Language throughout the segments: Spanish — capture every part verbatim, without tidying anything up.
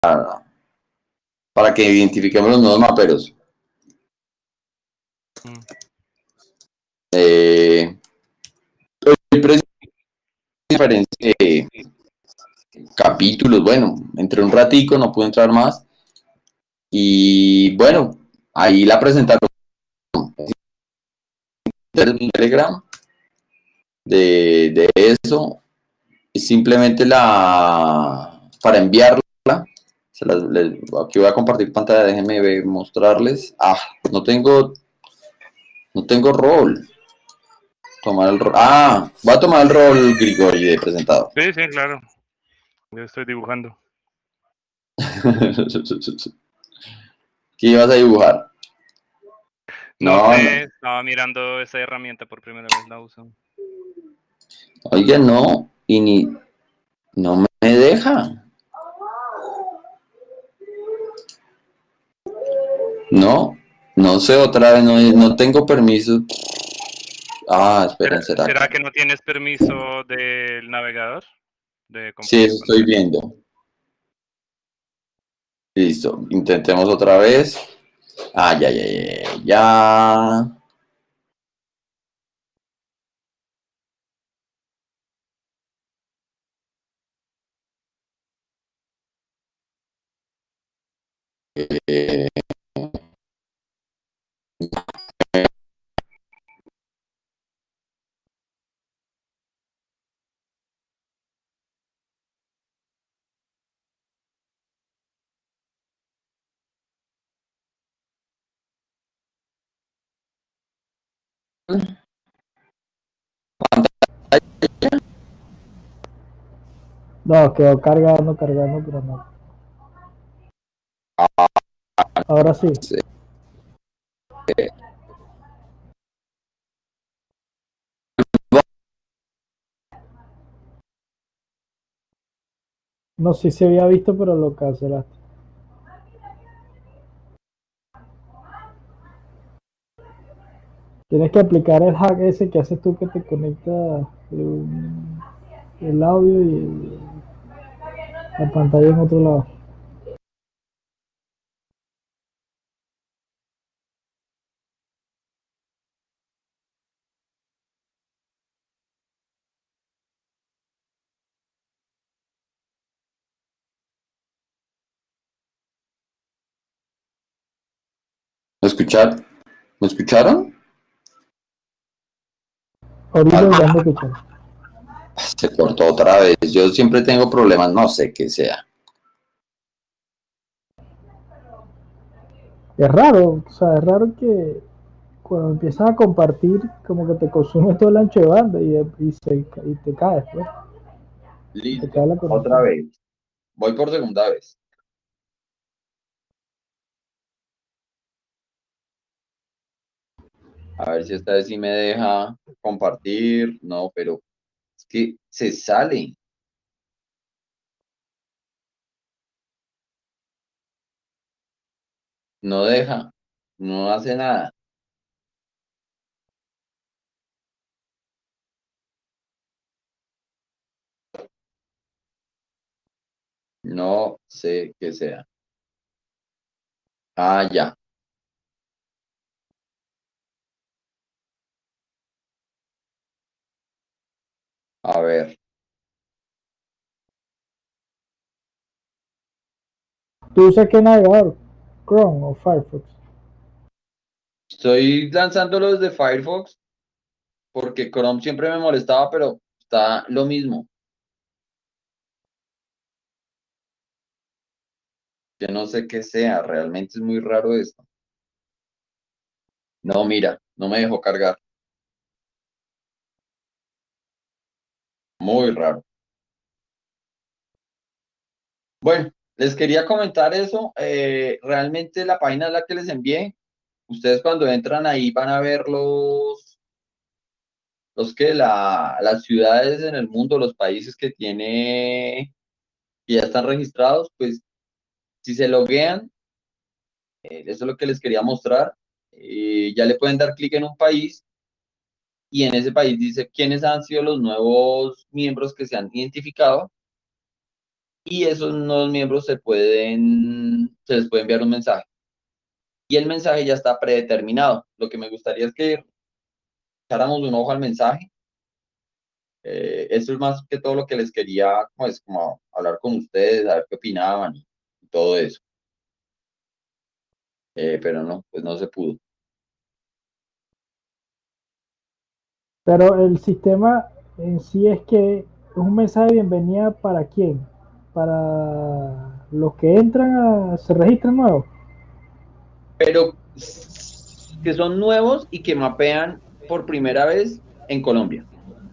para que identifiquemos los nuevos maperos. Mm. Eh, el precio diferencia de capítulos, bueno, entré un ratico, no pude entrar más. Y bueno, ahí la presentaron en Telegram de, de eso. Y simplemente la para enviarla. Se las, les, aquí voy a compartir pantalla, déjenme ver, mostrarles. Ah, no tengo no tengo rol. Tomar el rol. Ah, voy a tomar el rol Grigori de presentador. Sí, sí, claro. Yo estoy dibujando. ¿Qué ibas a dibujar? No, No, sé, no. estaba mirando esa herramienta por primera vez, la uso. Oiga, no, y ni no me deja. No, no sé, otra vez no, no tengo permiso. Ah, esperen, ¿Será, ¿será será que? que no tienes permiso del navegador? De Sí, compartir eso estoy pantalla. viendo. Listo, intentemos otra vez. Ah, ya, ya, ya, ya. Eh, No, quedó cargando, cargando, pero no. Ahora sí. No sé si había visto, pero lo cancelaste. Tienes que aplicar el hack ese que haces tú que te conecta el, el audio y la pantalla en otro lado. ¿Me escucharon? ¿Me escucharon? Ahorita Ah, ya me escuchan. se cortó otra vez. Yo siempre tengo problemas, no sé qué sea. Es raro, o sea, es raro que cuando empiezas a compartir, como que te consume todo el ancho de banda y, y, se, y te caes, pues. Y te cae Listo, la otra conexión. vez. Voy por segunda vez. A ver si esta vez sí me deja compartir. No, pero es que se sale. No deja. No hace nada. No sé qué sea. Ah, ya. A ver. ¿Tú usas qué navegador? ¿Chrome o Firefox? Estoy lanzándolo desde Firefox porque Chrome siempre me molestaba, pero está lo mismo. Yo no sé qué sea. Realmente es muy raro esto. No, mira, no me dejó cargar. Muy raro. Bueno, les quería comentar eso. Eh, realmente la página es la que les envié. Ustedes cuando entran ahí van a ver los, los que la, las ciudades en el mundo, los países que tiene, que ya están registrados, pues si se loguean, eh, eso es lo que les quería mostrar. Eh, ya le pueden dar clic en un país y en ese país dice quiénes han sido los nuevos miembros que se han identificado. y esos nuevos miembros se pueden, se les puede enviar un mensaje. Y el mensaje ya está predeterminado. Lo que me gustaría es que echáramos un ojo al mensaje. Eh, eso es más que todo lo que les quería, pues, como hablar con ustedes, a ver qué opinaban y, y todo eso. Eh, pero no, pues no se pudo. Pero el sistema en sí es que es un mensaje de bienvenida para quién, para los que entran a, se registran nuevos. Pero que son nuevos y que mapean por primera vez en Colombia.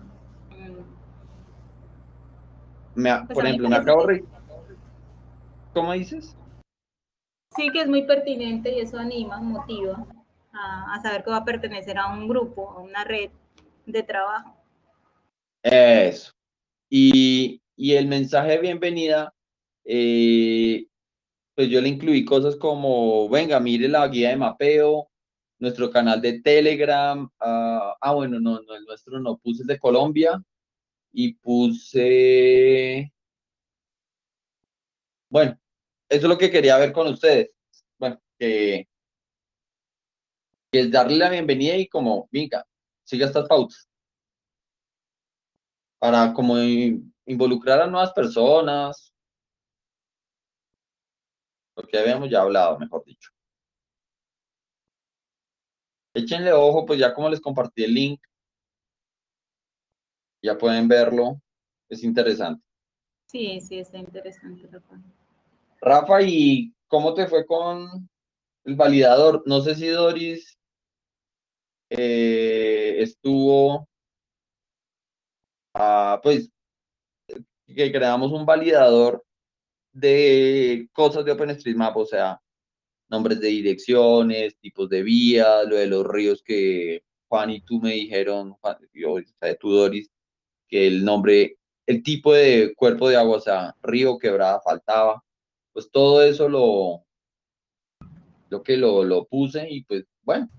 Me, Pues por a mí me ejemplo, me parece acabo que de... ¿Cómo dices? sí, que es muy pertinente y eso anima, motiva a, a saber que va a pertenecer a un grupo, a una red de trabajo. Eso. Y, y el mensaje de bienvenida, eh, pues yo le incluí cosas como, venga, mire la guía de mapeo, nuestro canal de Telegram, ah, ah, bueno, no, no, el nuestro no, puse el de Colombia y puse, bueno, eso es lo que quería ver con ustedes. Bueno, que, que es darle la bienvenida y como, venga, siga estas pautas para como in- involucrar a nuevas personas, lo que habíamos ya hablado, mejor dicho. Échenle ojo, pues ya como les compartí el link, ya pueden verlo, es interesante. Sí, sí, está interesante la página. Rafa, ¿y cómo te fue con el validador? No sé si Doris eh, estuvo, ah, pues, que creamos un validador de cosas de OpenStreetMap, o sea, nombres de direcciones, tipos de vías, lo de los ríos que Juan y tú me dijeron, Juan, yo, o sea, tú, Doris, que el nombre, el tipo de cuerpo de agua, o sea, río, quebrada, faltaba, pues todo eso lo, lo que lo, lo puse y pues bueno,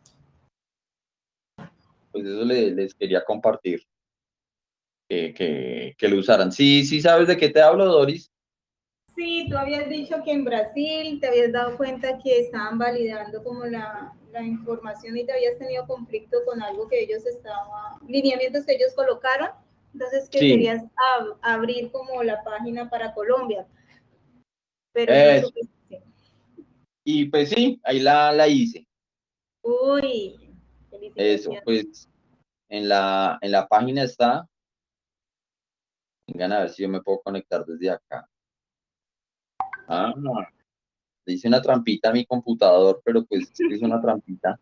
pues eso le- les quería compartir, que, que, que lo usaran. Sí, sí sabes de qué te hablo, Doris. Sí, tú habías dicho que en Brasil te habías dado cuenta que estaban validando como la, la información y te habías tenido conflicto con algo que ellos estaban, lineamientos que ellos colocaron, entonces que Sí, querías ab- abrir como la página para Colombia, pero no eso. supe. Y pues sí, ahí la, la hice. Uy, Eso, felicitaciones. pues en la, en la página está. Vengan a ver si yo me puedo conectar desde acá. Ah, le hice una trampita a mi computador, pero pues es que es una trampita.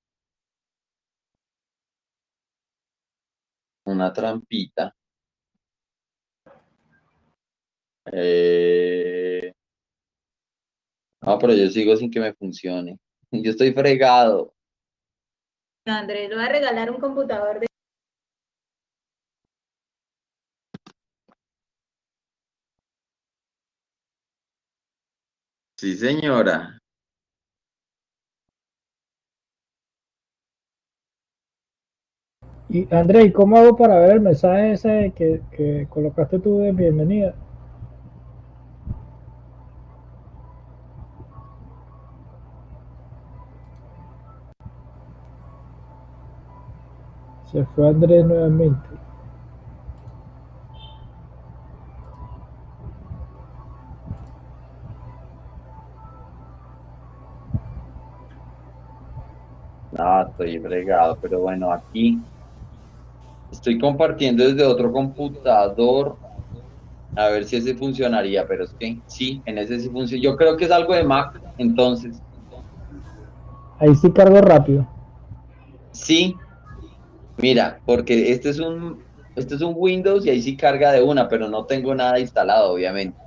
Una trampita. Eh, No, pero yo sigo sin que me funcione. Yo estoy fregado. Andrés, le voy a regalar un computador de... Sí, señora. Y André, ¿cómo hago para ver el mensaje ese que, que colocaste tú de bienvenida? Se fue Andrés nuevamente. No, estoy fregado, pero bueno, aquí estoy compartiendo desde otro computador. A ver si ese funcionaría, pero es que sí, en ese sí funciona. Yo creo que es algo de Mac, entonces. Ahí sí cargo rápido. Sí, mira, porque este es un, este es un Windows y ahí sí carga de una, pero no tengo nada instalado, obviamente.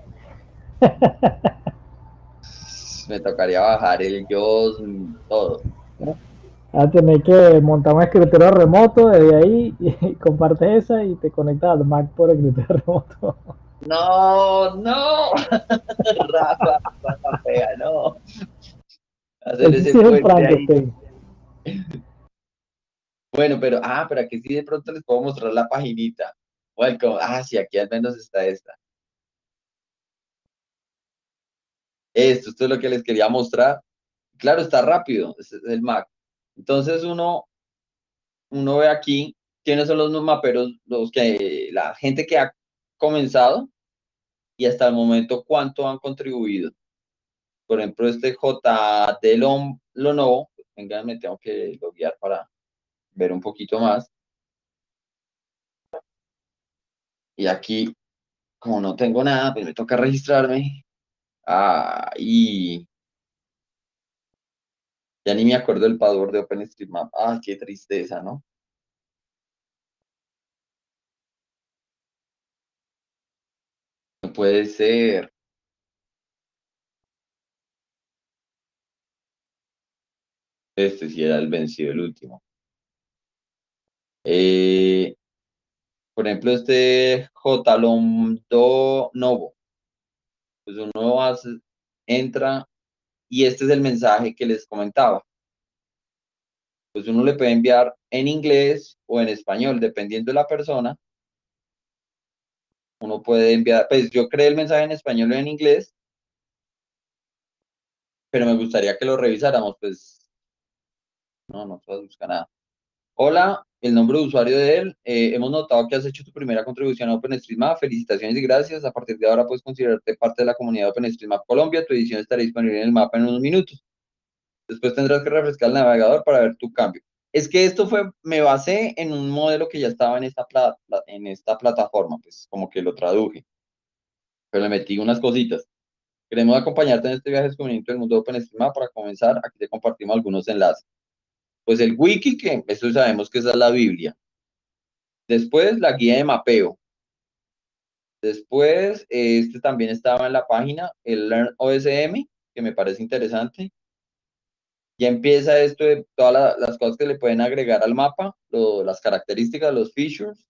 Me tocaría bajar el JAWS, todo. Vas a tener que montar un escritorio remoto desde ahí y compartes esa y te conectas al Mac por escritorio remoto. No, no, Rafa, Rafa, fea, no. Hacer Ese ese sí es un puente ahí. Frankenstein. Bueno, pero, ah, pero aquí sí de pronto les puedo mostrar la paginita. Welcome. Ah, sí, aquí al menos está esta. Esto, esto es lo que les quería mostrar. Claro, está rápido, es el Mac. Entonces uno, uno ve aquí quiénes son los maperos, los que, la gente que ha comenzado y hasta el momento cuánto han contribuido. Por ejemplo, este J D Lonovo, venga, me tengo que loguear para ver un poquito más. Y aquí, como no tengo nada, pues me toca registrarme. Ah, y ya ni me acuerdo del password de OpenStreetMap. Ah, qué tristeza, ¿no? No puede ser. Este sí era el vencido, el último. Eh, por ejemplo, este J Londo Novo. Pues uno hace, entra y este es el mensaje que les comentaba. Pues uno le puede enviar en inglés o en español, dependiendo de la persona. Uno puede enviar, pues yo creé el mensaje en español o en inglés, pero me gustaría que lo revisáramos, pues no, no traduzca nada. Hola, el nombre de usuario de él. Eh, hemos notado que has hecho tu primera contribución a OpenStreetMap. Felicitaciones y gracias. A partir de ahora puedes considerarte parte de la comunidad de OpenStreetMap Colombia. Tu edición estará disponible en el mapa en unos minutos. Después tendrás que refrescar el navegador para ver tu cambio. Es que esto fue, me basé en un modelo que ya estaba en esta, pla, en esta plataforma, pues como que lo traduje, pero le metí unas cositas. Queremos acompañarte en este viaje descubrimiento del mundo de OpenStreetMap. Para comenzar, aquí te compartimos algunos enlaces. Pues el wiki, que esto sabemos que esa es la Biblia. Después, la guía de mapeo. Después, este también estaba en la página, el Learn O S M, que me parece interesante. Ya empieza esto de todas la, las cosas que le pueden agregar al mapa, lo, las características, los features.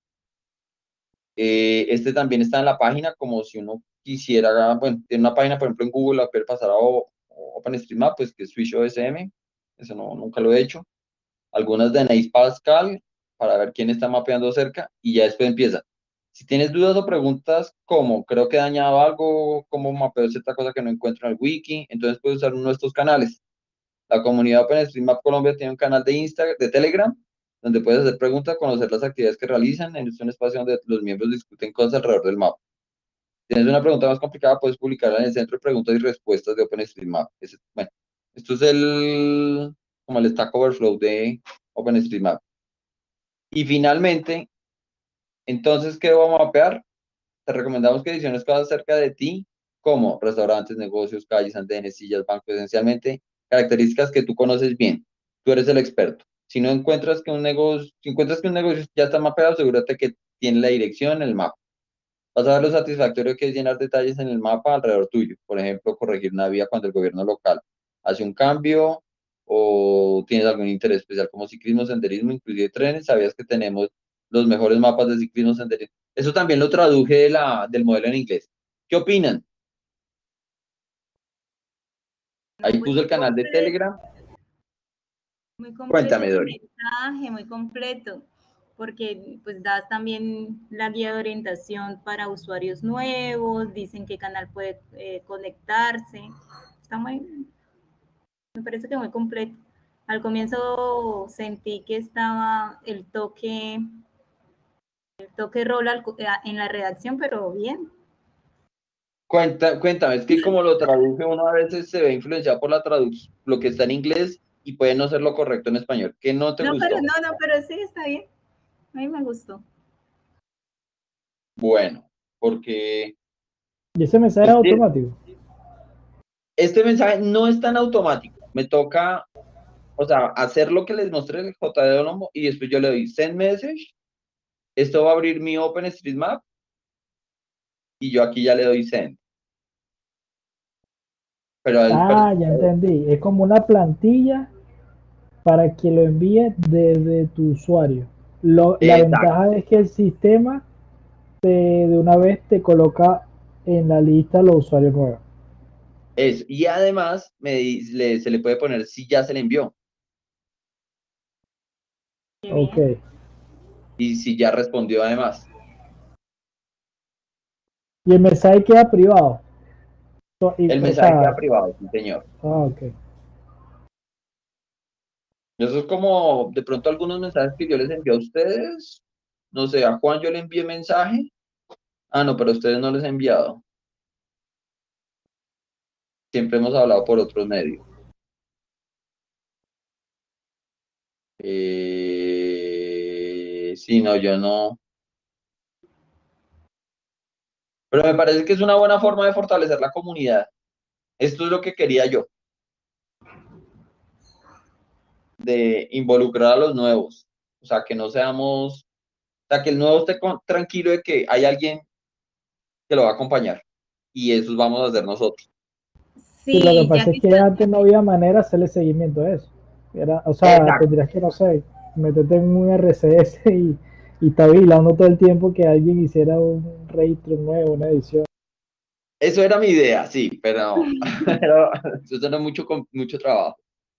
Eh, este también está en la página, como si uno quisiera, bueno, tiene una página, por ejemplo, en Google, la puede pasar a OpenStreetMap, pues que es Switch O S M. Eso no, nunca lo he hecho. Algunas de Neis Pascal, para ver quién está mapeando cerca, y ya después empieza. Si tienes dudas o preguntas, como creo que he dañado algo, como mapeo cierta cosa que no encuentro en el wiki, entonces puedes usar uno de estos canales. La comunidad OpenStreetMap Colombia tiene un canal de Instagram, de Telegram, donde puedes hacer preguntas, conocer las actividades que realizan. Es un espacio donde los miembros discuten cosas alrededor del mapa. Si tienes una pregunta más complicada, puedes publicarla en el centro de preguntas y respuestas de OpenStreetMap. Es, bueno, esto es el, como el Stack Overflow de OpenStreetMap. Y finalmente, entonces, ¿qué vamos a mapear? Te recomendamos que ediciones cosas cerca de ti, como restaurantes, negocios, calles, andenes, sillas, bancos, esencialmente, características que tú conoces bien. Tú eres el experto. Si no encuentras que un negocio, si encuentras que un negocio ya está mapeado, asegúrate que tiene la dirección en el mapa. Vas a ver lo satisfactorio que es llenar detalles en el mapa alrededor tuyo. Por ejemplo, corregir una vía cuando el gobierno local hace un cambio o tienes algún interés especial como ciclismo, senderismo, inclusive trenes. ¿Sabías que tenemos los mejores mapas de ciclismo, senderismo? Eso también lo traduje de la, del modelo en inglés. ¿Qué opinan? Ahí Pues puso el muy canal de completo, Telegram. muy completo Cuéntame, ese Dori. mensaje, muy completo, porque pues das también la guía de orientación para usuarios nuevos, dicen qué canal puede eh, conectarse. Está muy, me parece que muy completo. Al comienzo sentí que estaba el toque, el toque rol al- en la redacción, pero bien. Cuenta, cuéntame, es que como lo traduje uno a veces se ve influenciado por la traducción, lo que está en inglés y puede no ser lo correcto en español. ¿Qué no te No, pero gustó? no, no, pero sí está bien. A mí me gustó. Bueno, porque Y ese mensaje es este, automático. este mensaje no es tan automático. Me toca, o sea, hacer lo que les mostré el J D Olombo y después yo le doy send message. Esto va a abrir mi OpenStreetMap y yo aquí ya le doy send. Pero, Ah, ya pero entendí. Es como una plantilla para que lo envíe desde tu usuario. Lo, la exacto, ventaja es que el sistema te, de una vez te coloca en la lista los usuarios nuevos. eso. Y además me, di- le- se le puede poner si ya se le envió Qué Ok. bien. y si ya respondió además. Y el mensaje queda privado. Y, El o mensaje sea, queda privado, sí, señor. ah, ok. Eso es como de pronto algunos mensajes que yo les envío a ustedes. No sé, a Juan yo le envié mensaje. Ah, no, pero a ustedes no les he enviado. Siempre hemos hablado por otros medios. Eh, sí, no, yo no. Pero me parece que es una buena forma de fortalecer la comunidad. Esto es lo que quería yo, de involucrar a los nuevos. O sea, que no seamos, o sea, que el nuevo esté con- tranquilo de que hay alguien que lo va a acompañar. Y eso vamos a hacer nosotros. Sí, lo que Sí, ya pasa que es que está- antes no había manera de hacerle seguimiento a eso. Era, o sea, Exacto. tendrías que, no sé, meterte en un R C S y, y estar vigilando todo el tiempo que alguien hiciera un registro nuevo, una edición. Eso era mi idea, sí, pero, pero eso era mucho, con- mucho trabajo.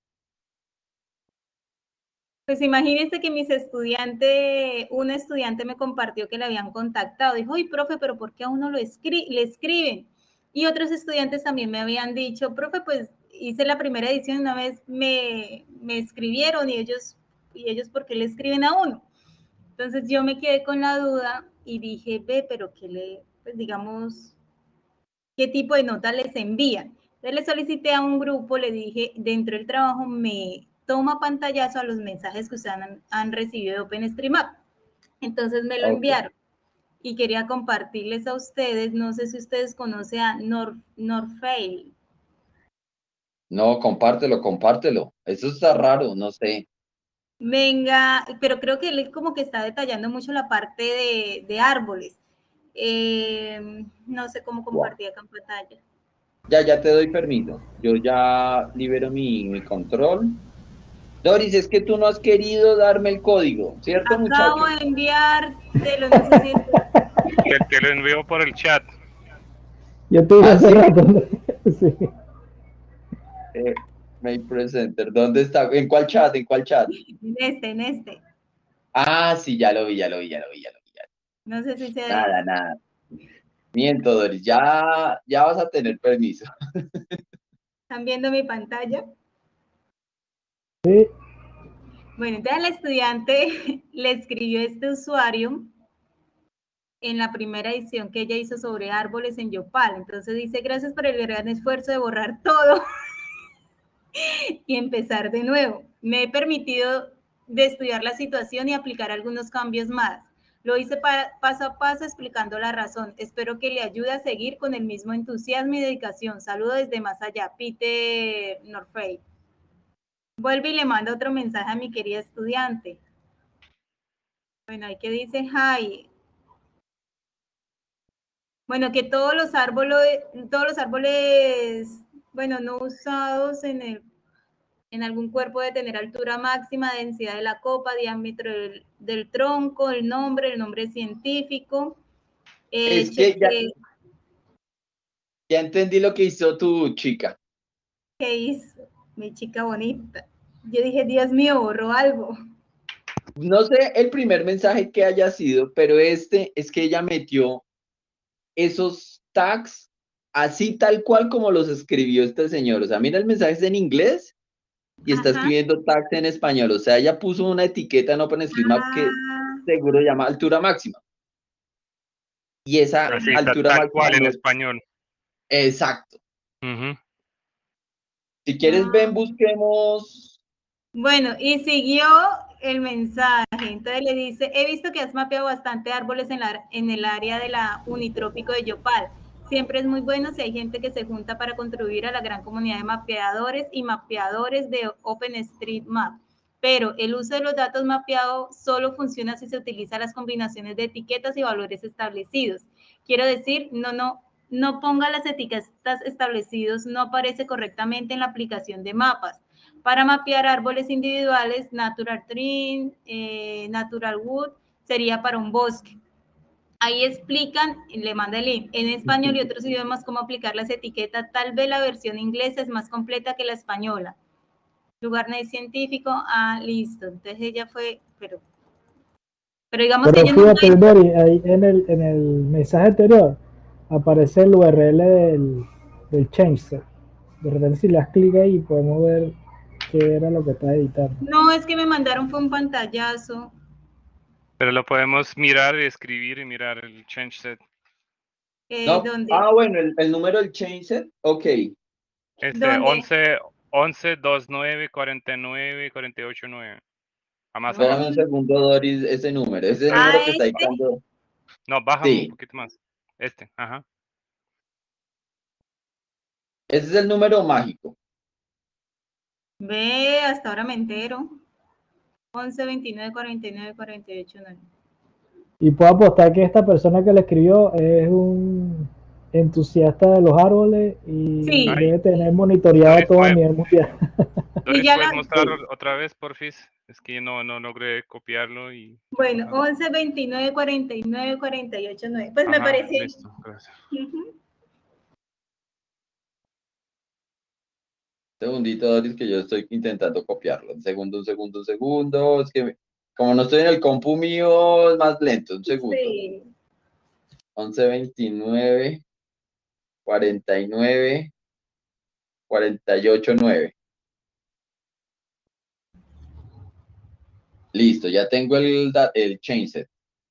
Pues imagínense que mis estudiantes, un estudiante me compartió que le habían contactado. Dijo, uy, profe, pero ¿por qué a uno lo escri le escriben? Y otros estudiantes también me habían dicho, profe, pues hice la primera edición, una vez me, me escribieron y ellos, y ellos, ¿por qué le escriben a uno? Entonces yo me quedé con la duda y dije, ve, pero ¿qué le, pues digamos, qué tipo de nota les envían? Entonces le solicité a un grupo, le dije, dentro del trabajo me toma pantallazo a los mensajes que ustedes han, han recibido de OpenStreetMap. Entonces me lo Ok. enviaron y quería compartirles a ustedes, no sé si ustedes conocen a Nor, Norfail. No, compártelo, compártelo. Eso está raro, no sé. Venga, pero creo que él como que está detallando mucho la parte de, de árboles. Eh, no sé cómo Wow. compartir acá en pantalla. Ya, ya te doy permiso. Yo ya libero mi, mi control. Doris, es que tú no has querido darme el código, ¿cierto, Acabo muchacho? de enviártelo, no sé si es... Que te lo envío por el chat. Yo te dije ¿Ah, hace sí? rato, ¿no? Sí. Eh, Mail Presenter, ¿dónde está? ¿En cuál chat? ¿En cuál chat? En este, en este. Ah, sí, ya lo vi, ya lo vi, ya lo vi, ya lo vi. Ya. No sé si sea Nada, este. nada. Miento, Doris, ya, ya vas a tener permiso. ¿Están viendo mi pantalla? Sí. Bueno, entonces el estudiante le escribió a este usuario en la primera edición que ella hizo sobre árboles en Yopal. Entonces dice, gracias por el gran esfuerzo de borrar todo y empezar de nuevo. Me he permitido de estudiar la situación y aplicar algunos cambios más. Lo hice pa paso a paso explicando la razón. Espero que le ayude a seguir con el mismo entusiasmo y dedicación. Saludo desde más allá, Peter Norfrey. Vuelve y le manda otro mensaje a mi querida estudiante. Bueno, hay que dice, hi. Bueno, que todos los árboles, todos los árboles, bueno, no usados en el en algún cuerpo de tener altura máxima, densidad de la copa, diámetro del, del tronco, el nombre, el nombre científico. Eh, Es que ya, cheque, ya entendí lo que hizo tu chica. ¿qué hizo? Mi chica bonita. Yo dije, Dios mío, borró algo. No sé el primer mensaje que haya sido, pero este es que ella metió esos tags así tal cual como los escribió este señor. O sea, mira, el mensaje es en inglés y está Ajá. escribiendo tags en español. O sea, ella puso una etiqueta en OpenStreetMap que Ah, seguro llama altura máxima. Y esa Así, ta- altura tal máxima cual en no. español. Exacto. Ujú. Si quieres, ven, ah. busquemos. Bueno, y siguió el mensaje. Entonces le dice, he visto que has mapeado bastante árboles en, la, en el área de la Unitrópico de Yopal. Siempre es muy bueno si hay gente que se junta para contribuir a la gran comunidad de mapeadores y mapeadores de OpenStreetMap. Pero el uso de los datos mapeados solo funciona si se utilizan las combinaciones de etiquetas y valores establecidos. Quiero decir, no, no, no ponga las etiquetas establecidas, no aparece correctamente en la aplicación de mapas. Para mapear árboles individuales, Natural Tree, eh, Natural Wood, sería para un bosque. Ahí explican, le manda el link, en español y otros idiomas cómo aplicar las etiquetas. Tal vez la versión inglesa es más completa que la española. Lugar científico, ah, listo. Entonces ella fue, pero, pero digamos Pero que ella no fíjate, fue. Dori, ahí en el, en el mensaje anterior aparece el U R L del, del change. De repente si le das clic ahí podemos ver qué era lo que está editando. No, es que me mandaron fue un pantallazo. Pero lo podemos mirar y escribir y mirar el change set. Eh, No. ¿Dónde? Ah, bueno, el, el número del change set, ok. Este, ¿Dónde? once, once, veintinueve, cuarenta y nueve, cuarenta y ocho, nueve. A más No. Espérame abajo. un segundo, Doris, ese número, ese Ah, número que está ¿este? dictando. No, bájame un Sí, poquito más. Este, ajá. ese es el número mágico. Ve, hasta ahora me entero. once, veintinueve, cuarenta y nueve, cuarenta y ocho, nueve. Y puedo apostar que esta persona que le escribió es un entusiasta de los árboles y Sí. debe tener monitoreado Doris, todo a puede- nivel mundial. Doris, ya ¿puedes la- mostrarlo otra vez, porfis? Es que no, no logré copiarlo y... Bueno, once, veintinueve, cuarenta y nueve, cuarenta y ocho, nueve. Pues me Ajá, parece. listo, gracias. Ujú. Segundito, Doris, que yo estoy intentando copiarlo. Un segundo, un segundo, un segundo. Es que me- como no estoy en el compu mío, es más lento. Un segundo. Sí. once, veintinueve, cuarenta y nueve, cuarenta y ocho, nueve. Listo, ya tengo el, da- el change set.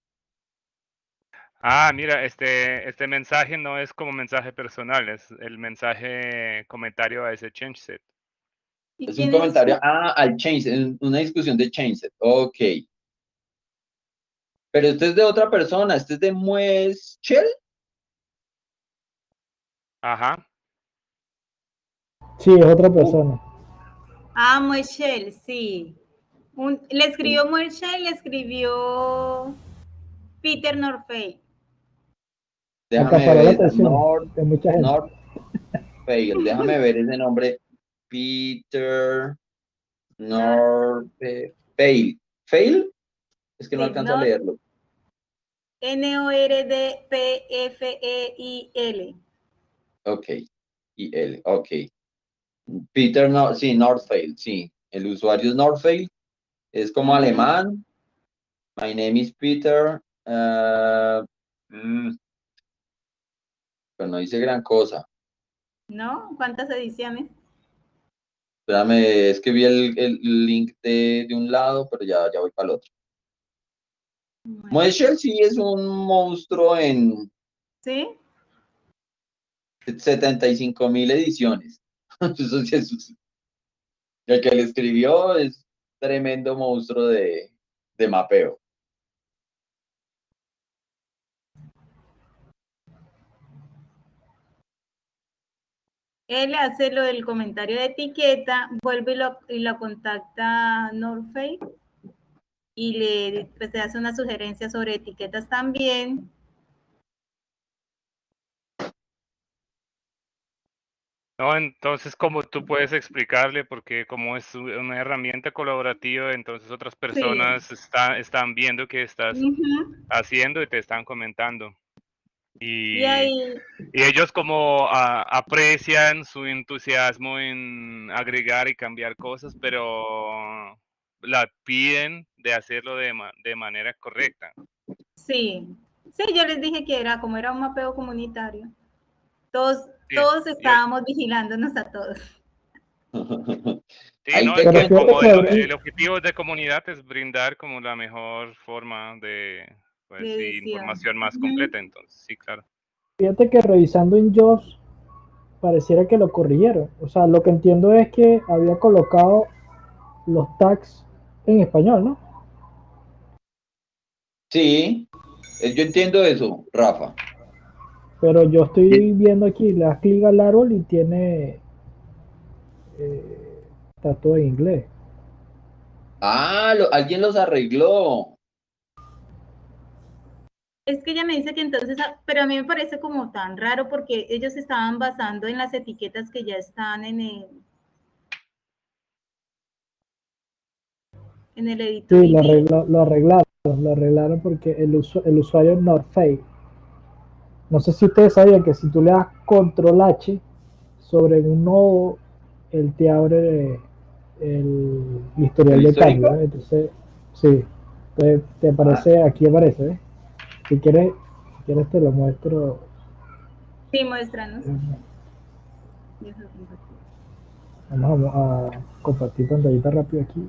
Ah, mira, este, este mensaje no es como mensaje personal, es el mensaje comentario a ese change set. ¿Y Es un quién comentario, es? ah, al change set, una discusión de change set. Ok. Pero este es de otra persona, este es de Mueschel. Ajá. Sí, es otra persona. Ah, Moishel, sí. Un- le escribió Moishel, le escribió Peter Norfey. Déjame Acaparó la ver, atención North, de mucha gente. North Fail. Déjame ver ese nombre. Peter North Fail. ¿Fail? Es que no Sí, alcanzo a Nor- leerlo. N O R D P F E I L. Ok. Y L, ok. Peter, no, sí, Northfail, sí. El usuario es Northfail. Es como Ujú. alemán. My name is Peter. ah, mm, pero no dice gran cosa. ¿No? ¿Cuántas ediciones? Espérame, es que vi el, el link de, de un lado, pero ya, ya voy para el otro. Moeshel sí es un monstruo en ¿Sí? setenta y cinco mil ediciones. Eso sí es- el que le escribió es tremendo monstruo de, de mapeo. Él hace lo del comentario de etiqueta, vuelve y lo, y lo contacta Norfey y le, pues, le hace una sugerencia sobre etiquetas también. No, entonces, como tú puedes explicarle, porque como es u- una herramienta colaborativa, entonces otras personas está- están viendo qué estás Ujú. haciendo y te están comentando. Y Y, ahí, y ellos como ah, aprecian su entusiasmo en agregar y cambiar cosas, pero la piden de hacerlo de, ma- de manera correcta. sí, sí, yo les dije que era como era un mapeo comunitario. Todos, Sí, todos y- estábamos vigilándonos a todos. sí, Ahí no, te es Pero que cuento. fíjate como que el, abrí, el objetivo de comunidad es brindar como la mejor forma de, pues, De sí, edición. información más Ujú. completa, entonces, sí, claro. fíjate que revisando en Jobs pareciera que lo corrigieron. O sea, lo que entiendo es que había colocado los tags en español, ¿no? Sí, eh, yo entiendo eso, Rafa. Pero yo Bien. estoy viendo aquí, le das clic al árbol y tiene, eh, está todo en inglés. Ah, lo- alguien los arregló. Es que ella me dice que entonces, ah, pero a mí me parece como tan raro porque ellos estaban basando en las etiquetas que ya están en el, en el editor Sí, lo, I D. arregló- lo arreglaron, lo arreglaron porque el, usu- el usuario Northface. No sé si ustedes sabían que si tú le das control H sobre un nodo, él te abre el historial ¿El de histórico? cambio, ¿eh? Entonces, sí, entonces te Ah, aparece, aquí aparece, ¿ves? Si quieres, si quieres te lo muestro. Sí, muéstranos. Vamos a compartir pantallita rápido aquí.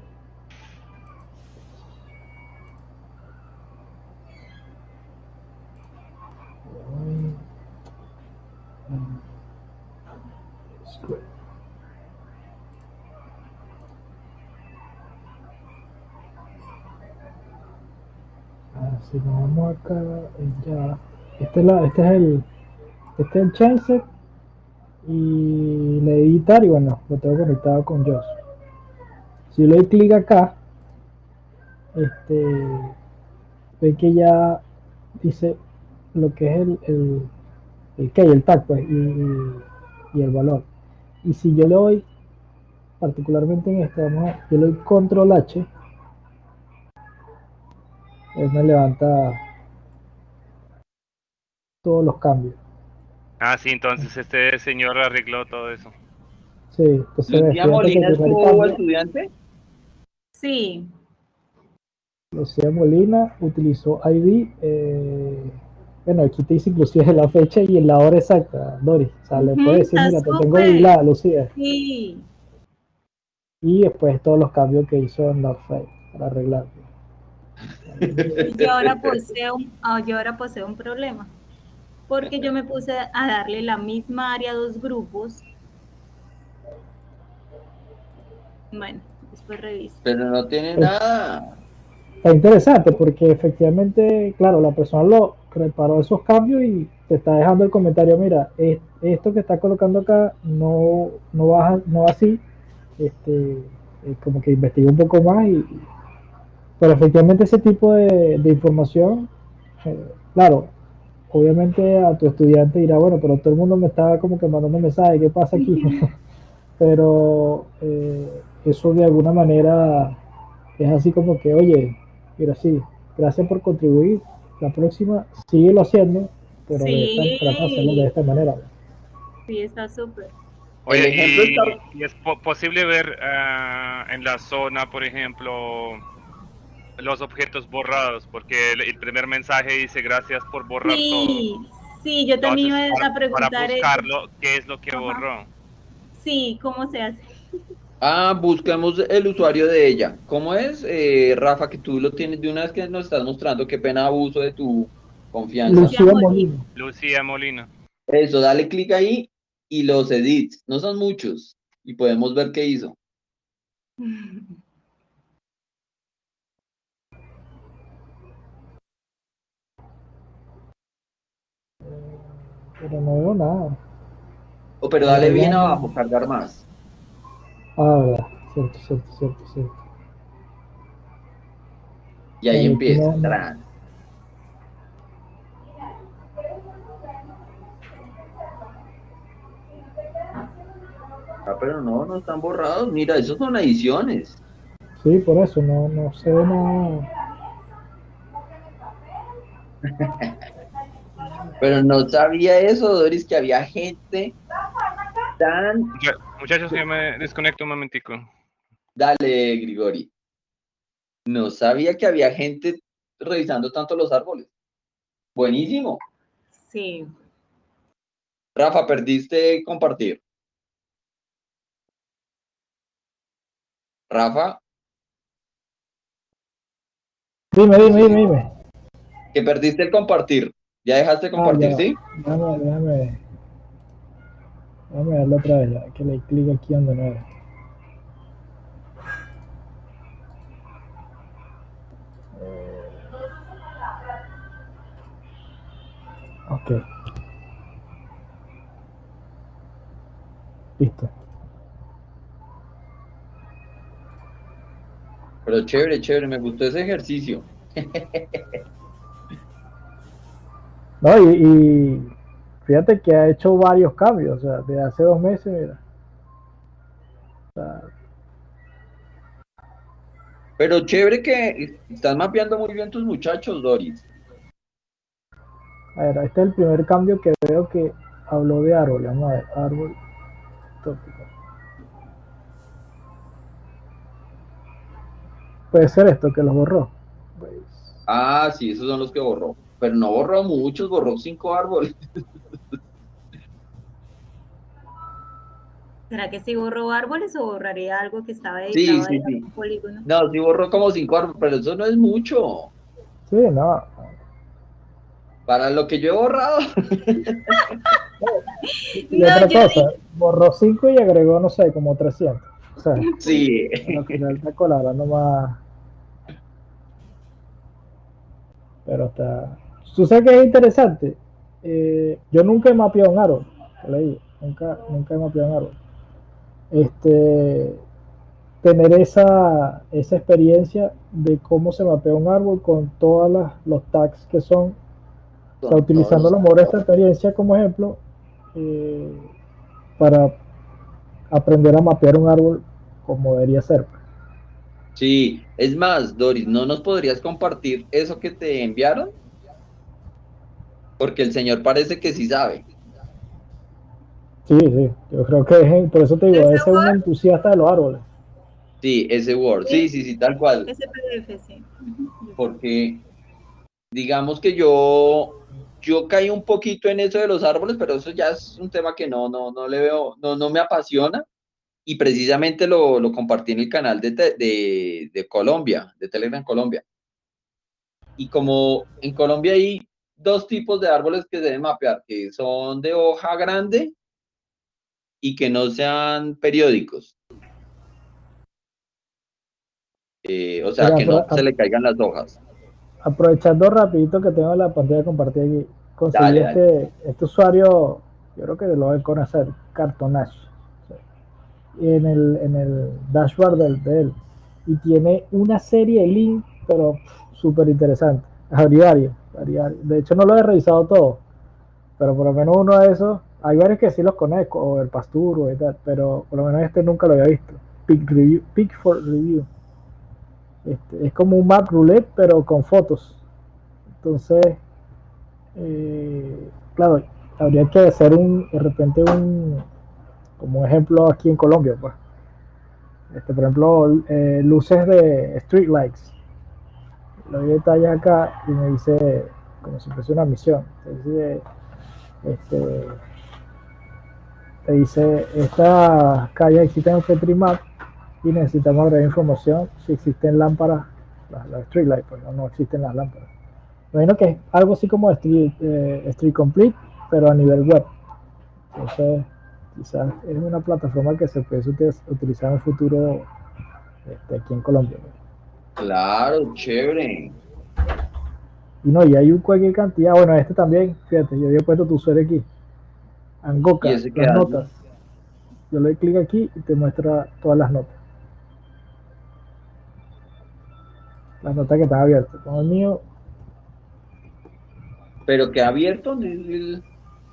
Así nos vamos acá, ya. Este es, la, este es el este es el chance y le doy editar y bueno, lo tengo conectado con Josh. Si le doy clic acá, este, ve que ya dice lo que es el, el, el key, el tag pues, y, y, y el valor. Y si yo le doy, particularmente en este, vamos a, yo le doy control H, él me levanta todos los cambios. Ah, sí, entonces este señor arregló todo eso. Sí, entonces ¿Lucía Molina es tu estudiante? Sí. Lucía Molina utilizó I D, eh, bueno, aquí te dice inclusive la fecha y la hora exacta, Doris. O sea, le puedes decir, mira, te tengo vigilada, Lucía. Sí. Y después todos los cambios que hizo en la fe para arreglar. Yo ahora poseo, un, yo ahora poseo un problema. Porque yo me puse a darle la misma área a dos grupos. Bueno, después reviso. Pero no tiene nada. Está interesante porque efectivamente, claro, la persona lo preparó esos cambios y te está dejando el comentario, mira, es, esto que está colocando acá no, no, va, no va así, este, como que investiga un poco más, y, pero efectivamente ese tipo de, de información, eh, claro, obviamente a tu estudiante dirá, bueno, pero todo el mundo me está como que mandando mensajes, ¿qué pasa aquí? Pero eh, eso de alguna manera es así como que, oye, mira, sí, gracias por contribuir, la próxima síguelo haciendo, pero sí. de esta, trata de hacerlo de esta manera. Sí, está súper. Oye, y, está... y es po posible ver uh, en la zona, por ejemplo, los objetos borrados, porque el, el primer mensaje dice gracias por borrar sí, todo. Sí, yo también Entonces, iba para, a preguntar para buscarlo, eso. ¿Qué es lo que Ajá. borró? Sí, ¿cómo se hace? Ah, buscamos el usuario de ella. ¿Cómo es, eh, Rafa, que tú lo tienes de una vez que nos estás mostrando? Qué pena abuso de tu confianza. Lucía Molina. Lucía Molina. Eso, dale clic ahí y los edits. No son muchos y podemos ver qué hizo. Pero no veo nada. Oh, pero dale no, bien abajo, cargar más. Ah, verdad. Cierto, cierto, cierto, cierto. Y ahí vale, empieza. No, no. Ah, pero no, no están borrados. Mira, esos son ediciones. Sí, por eso no, no se ve nada. Pero no sabía eso, Doris, que había gente tan... Muchachos, yo me desconecto un momentico. Dale, Grigori. No sabía que había gente revisando tanto los árboles. Buenísimo. Sí. Rafa, perdiste compartir. Rafa. Dime, dime, dime, dime. Que perdiste el compartir. ¿Ya dejaste de compartir, ah, sí? Déjame, déjame. Déjame darle otra vez, ya, que le clic aquí donde no era. Ok. Listo. Pero chévere, chévere, me gustó ese ejercicio. No, y, y fíjate que ha hecho varios cambios, o sea, de hace dos meses, mira. O sea, pero chévere que estás mapeando muy bien tus muchachos, Doris. A ver, este es el primer cambio que veo que habló de árbol. Vamos a ver, árbol tópico. Puede ser esto que los borró. Pues... Ah, sí, esos son los que borró. Pero no borró muchos, borró cinco árboles. ¿Será que si borró árboles o borraría algo que estaba Sí, editado sí, ahí a sí. un polígono? No, sí borró como cinco árboles, pero eso no es mucho. Sí, no. Para lo que yo he borrado. Y No, otra yo cosa, sí. borró cinco y agregó, no sé, como trescientos. O sea, Sí. al final está colaborando más. Pero está. ¿Tú sabes que es interesante? Eh, yo nunca he mapeado un árbol. Te leí, nunca, nunca he mapeado un árbol. Este, tener esa, esa experiencia de cómo se mapea un árbol con todos los tags que son, o sea, Con todos utilizando los... la mejor esta experiencia como ejemplo eh, para aprender a mapear un árbol como debería ser. Sí, es más, Doris, ¿no nos podrías compartir eso que te enviaron? Porque el señor parece que sí sabe. Sí, sí, yo creo que es, por eso te digo, ¿Ese ese es un Word? entusiasta de los árboles. Sí, ese Word. Sí, Sí, sí, sí, tal cual. ese P D F, sí. Ujú. Porque digamos que yo, yo caí un poquito en eso de los árboles, pero eso ya es un tema que no, no, no le veo, no, no me apasiona. Y precisamente lo, lo compartí en el canal de, te- de, de Colombia, de Telegram Colombia. Y como en Colombia hay dos tipos de árboles que se deben mapear, que son de hoja grande y que no sean periódicos. Eh, o sea, Mira, que apro- no se le caigan las hojas. aprovechando rapidito que tengo la pantalla compartida aquí, conseguí Dale, dale. este, este usuario, yo creo que lo deben conocer, Cartonash, ¿sí? en el, en el dashboard del, de él, y tiene una serie de links, pero súper interesante, a diario, a diario. De hecho no lo he revisado todo, pero por lo menos uno de esos, hay varios que sí los conozco, o el Pasturo y tal, pero por lo menos este nunca lo había visto. Pick, review, Pick for Review. Este, es como un map roulette, pero con fotos. Entonces, eh, claro, habría que hacer un, de repente un, como un ejemplo aquí en Colombia, pues. Este, por ejemplo, eh, luces de street lights. Le doy detalles acá y me dice, como si fuese una misión. Te dice, este, te dice estas calles existen en OpenStreetMap y necesitamos agregar información si existen lámparas, las, las street lights, pues no, no existen las lámparas. Me imagino que es algo así como Street, eh, Street Complete, pero a nivel web. Entonces, quizás es una plataforma que se puede utilizar en el futuro este, aquí en Colombia. Claro, chévere. Y no, y hay cualquier cantidad. Bueno, este también, fíjate, yo había puesto tu usuario aquí. ¿Y Angoca, ese qué las hace? notas. Yo le doy clic aquí y te muestra todas las notas. Las notas que están abiertas. Con el mío, Pero que abierto. el-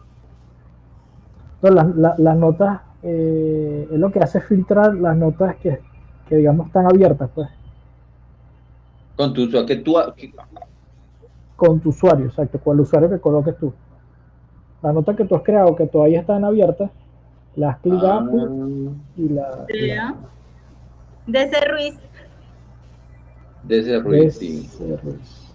no, las, las, las notas eh, es lo que hace filtrar las notas que, que digamos están abiertas, pues, Con tu usuario, que tú, que- con tu usuario, exacto, con el usuario que coloques tú. La nota que tú has creado que todavía están abiertas, las clicas ah, y la, y la De ese Ruiz. de ese ruido, sí. descerres.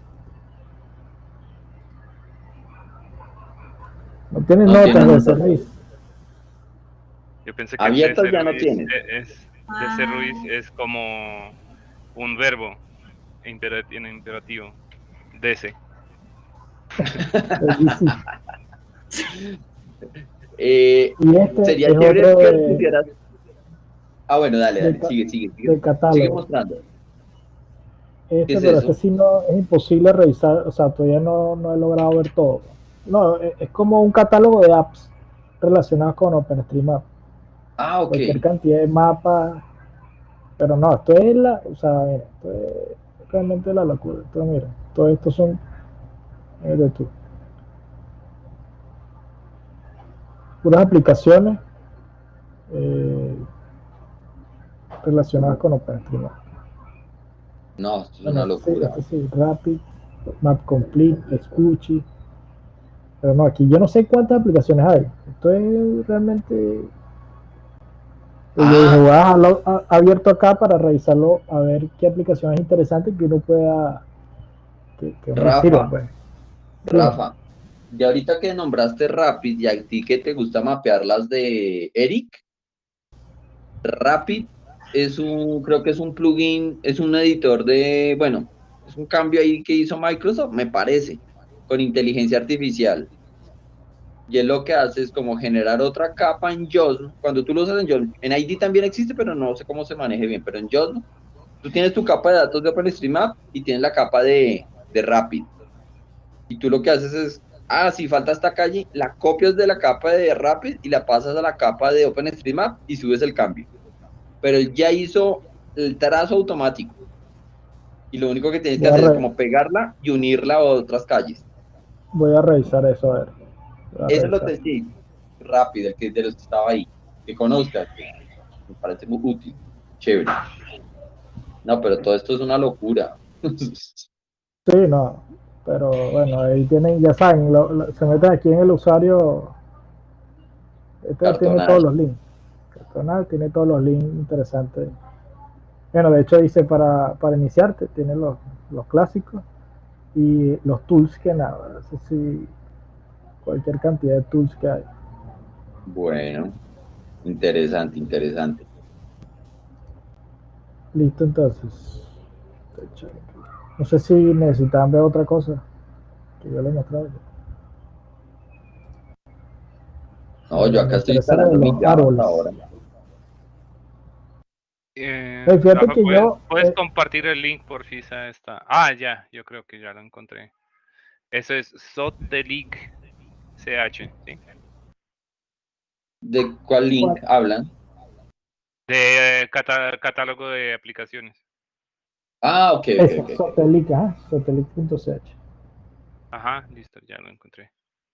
No tienes No tiene notas de notas. servicio. Yo pensé que D Abiertas C ya no Ruiz tienes. e- es, D C Ruiz es como un verbo impera- en imperativo. D C. Eh, Y este sería es chévere otro que de, pusieras. Ah, bueno, dale, de, dale, sigue, sigue, sigue, de sigue catálogo. mostrando. ¿Qué Este, es pero este eso? sí no es imposible revisar, o sea, todavía no, no he logrado ver todo. No, es, es como un catálogo de apps relacionados con OpenStreetMap. Ah, ok. Cualquier cantidad de mapas. Pero no, esto es la, o sea, mira, esto es realmente la locura. Esto, mira, todo esto son, mira tú, puras aplicaciones eh, relacionadas con OpenStreetMap. No, esto es una Bueno, este sí, locura. este sí, Rapid, Map Complete, Scoochie. Pero no, aquí yo no sé cuántas aplicaciones hay. Esto es realmente. Pues yo dije, Ah, voy a dejarlo a- abierto acá para revisarlo, a ver qué aplicaciones interesantes que uno pueda, que, que uno le sirva, Rafa, pues. Dime. Rafa, y ahorita que nombraste Rapid y a ti que te gusta mapear las de Eric, Rapid es un, creo que es un plugin, es un editor de, bueno, es un cambio ahí que hizo Microsoft, me parece, con inteligencia artificial. Y él lo que hace es como generar otra capa en JOSM. Cuando tú lo usas en JOSM, en I D también existe, pero no sé cómo se maneje bien. Pero en JOSM, tú tienes tu capa de datos de OpenStreetMap y tienes la capa de, de Rapid. Y tú lo que haces es, ah, si falta esta calle, la copias de la capa de Rapid y la pasas a la capa de OpenStreetMap y subes el cambio. Pero él ya hizo el trazo automático. Y lo único que tienes que Voy a, hacer es re- como pegarla y unirla a otras calles. voy a revisar eso, a ver. Voy a Eso lo revisar. te sí, rápido, el que de los que estaba ahí, que conozcas, que me parece muy útil, chévere. No, pero todo esto es una locura. Sí, no. Pero bueno, ahí tienen, ya saben, lo- lo- se meten aquí en el usuario. Este tiene todos Cartonal. los links. Cartonal tiene todos los links interesantes. Bueno, de hecho dice para, para iniciarte, tiene los, los clásicos y los tools que nada. Eso sí, cualquier cantidad de tools que hay. Bueno, interesante, interesante. Listo, entonces. No sé si necesitaban ver otra cosa que yo les mostraba. No, yo Mira, me acá estoy interesa lo de instalando mi los Java hasta árboles. ahora. Eh, Eh, fíjate Rafa, que ¿puedes, yo, puedes eh, compartir el link por si está? Ah, ya, yo creo que ya lo encontré. Eso es Sotelic C H, ¿sí? ¿De cuál link ¿cuál? hablan? De eh, cata- catálogo de aplicaciones. Ah, ok, ok, Esa, ok. Ok. Sotelic, ajá, sotelic punto c h. Ajá, listo, ya lo encontré.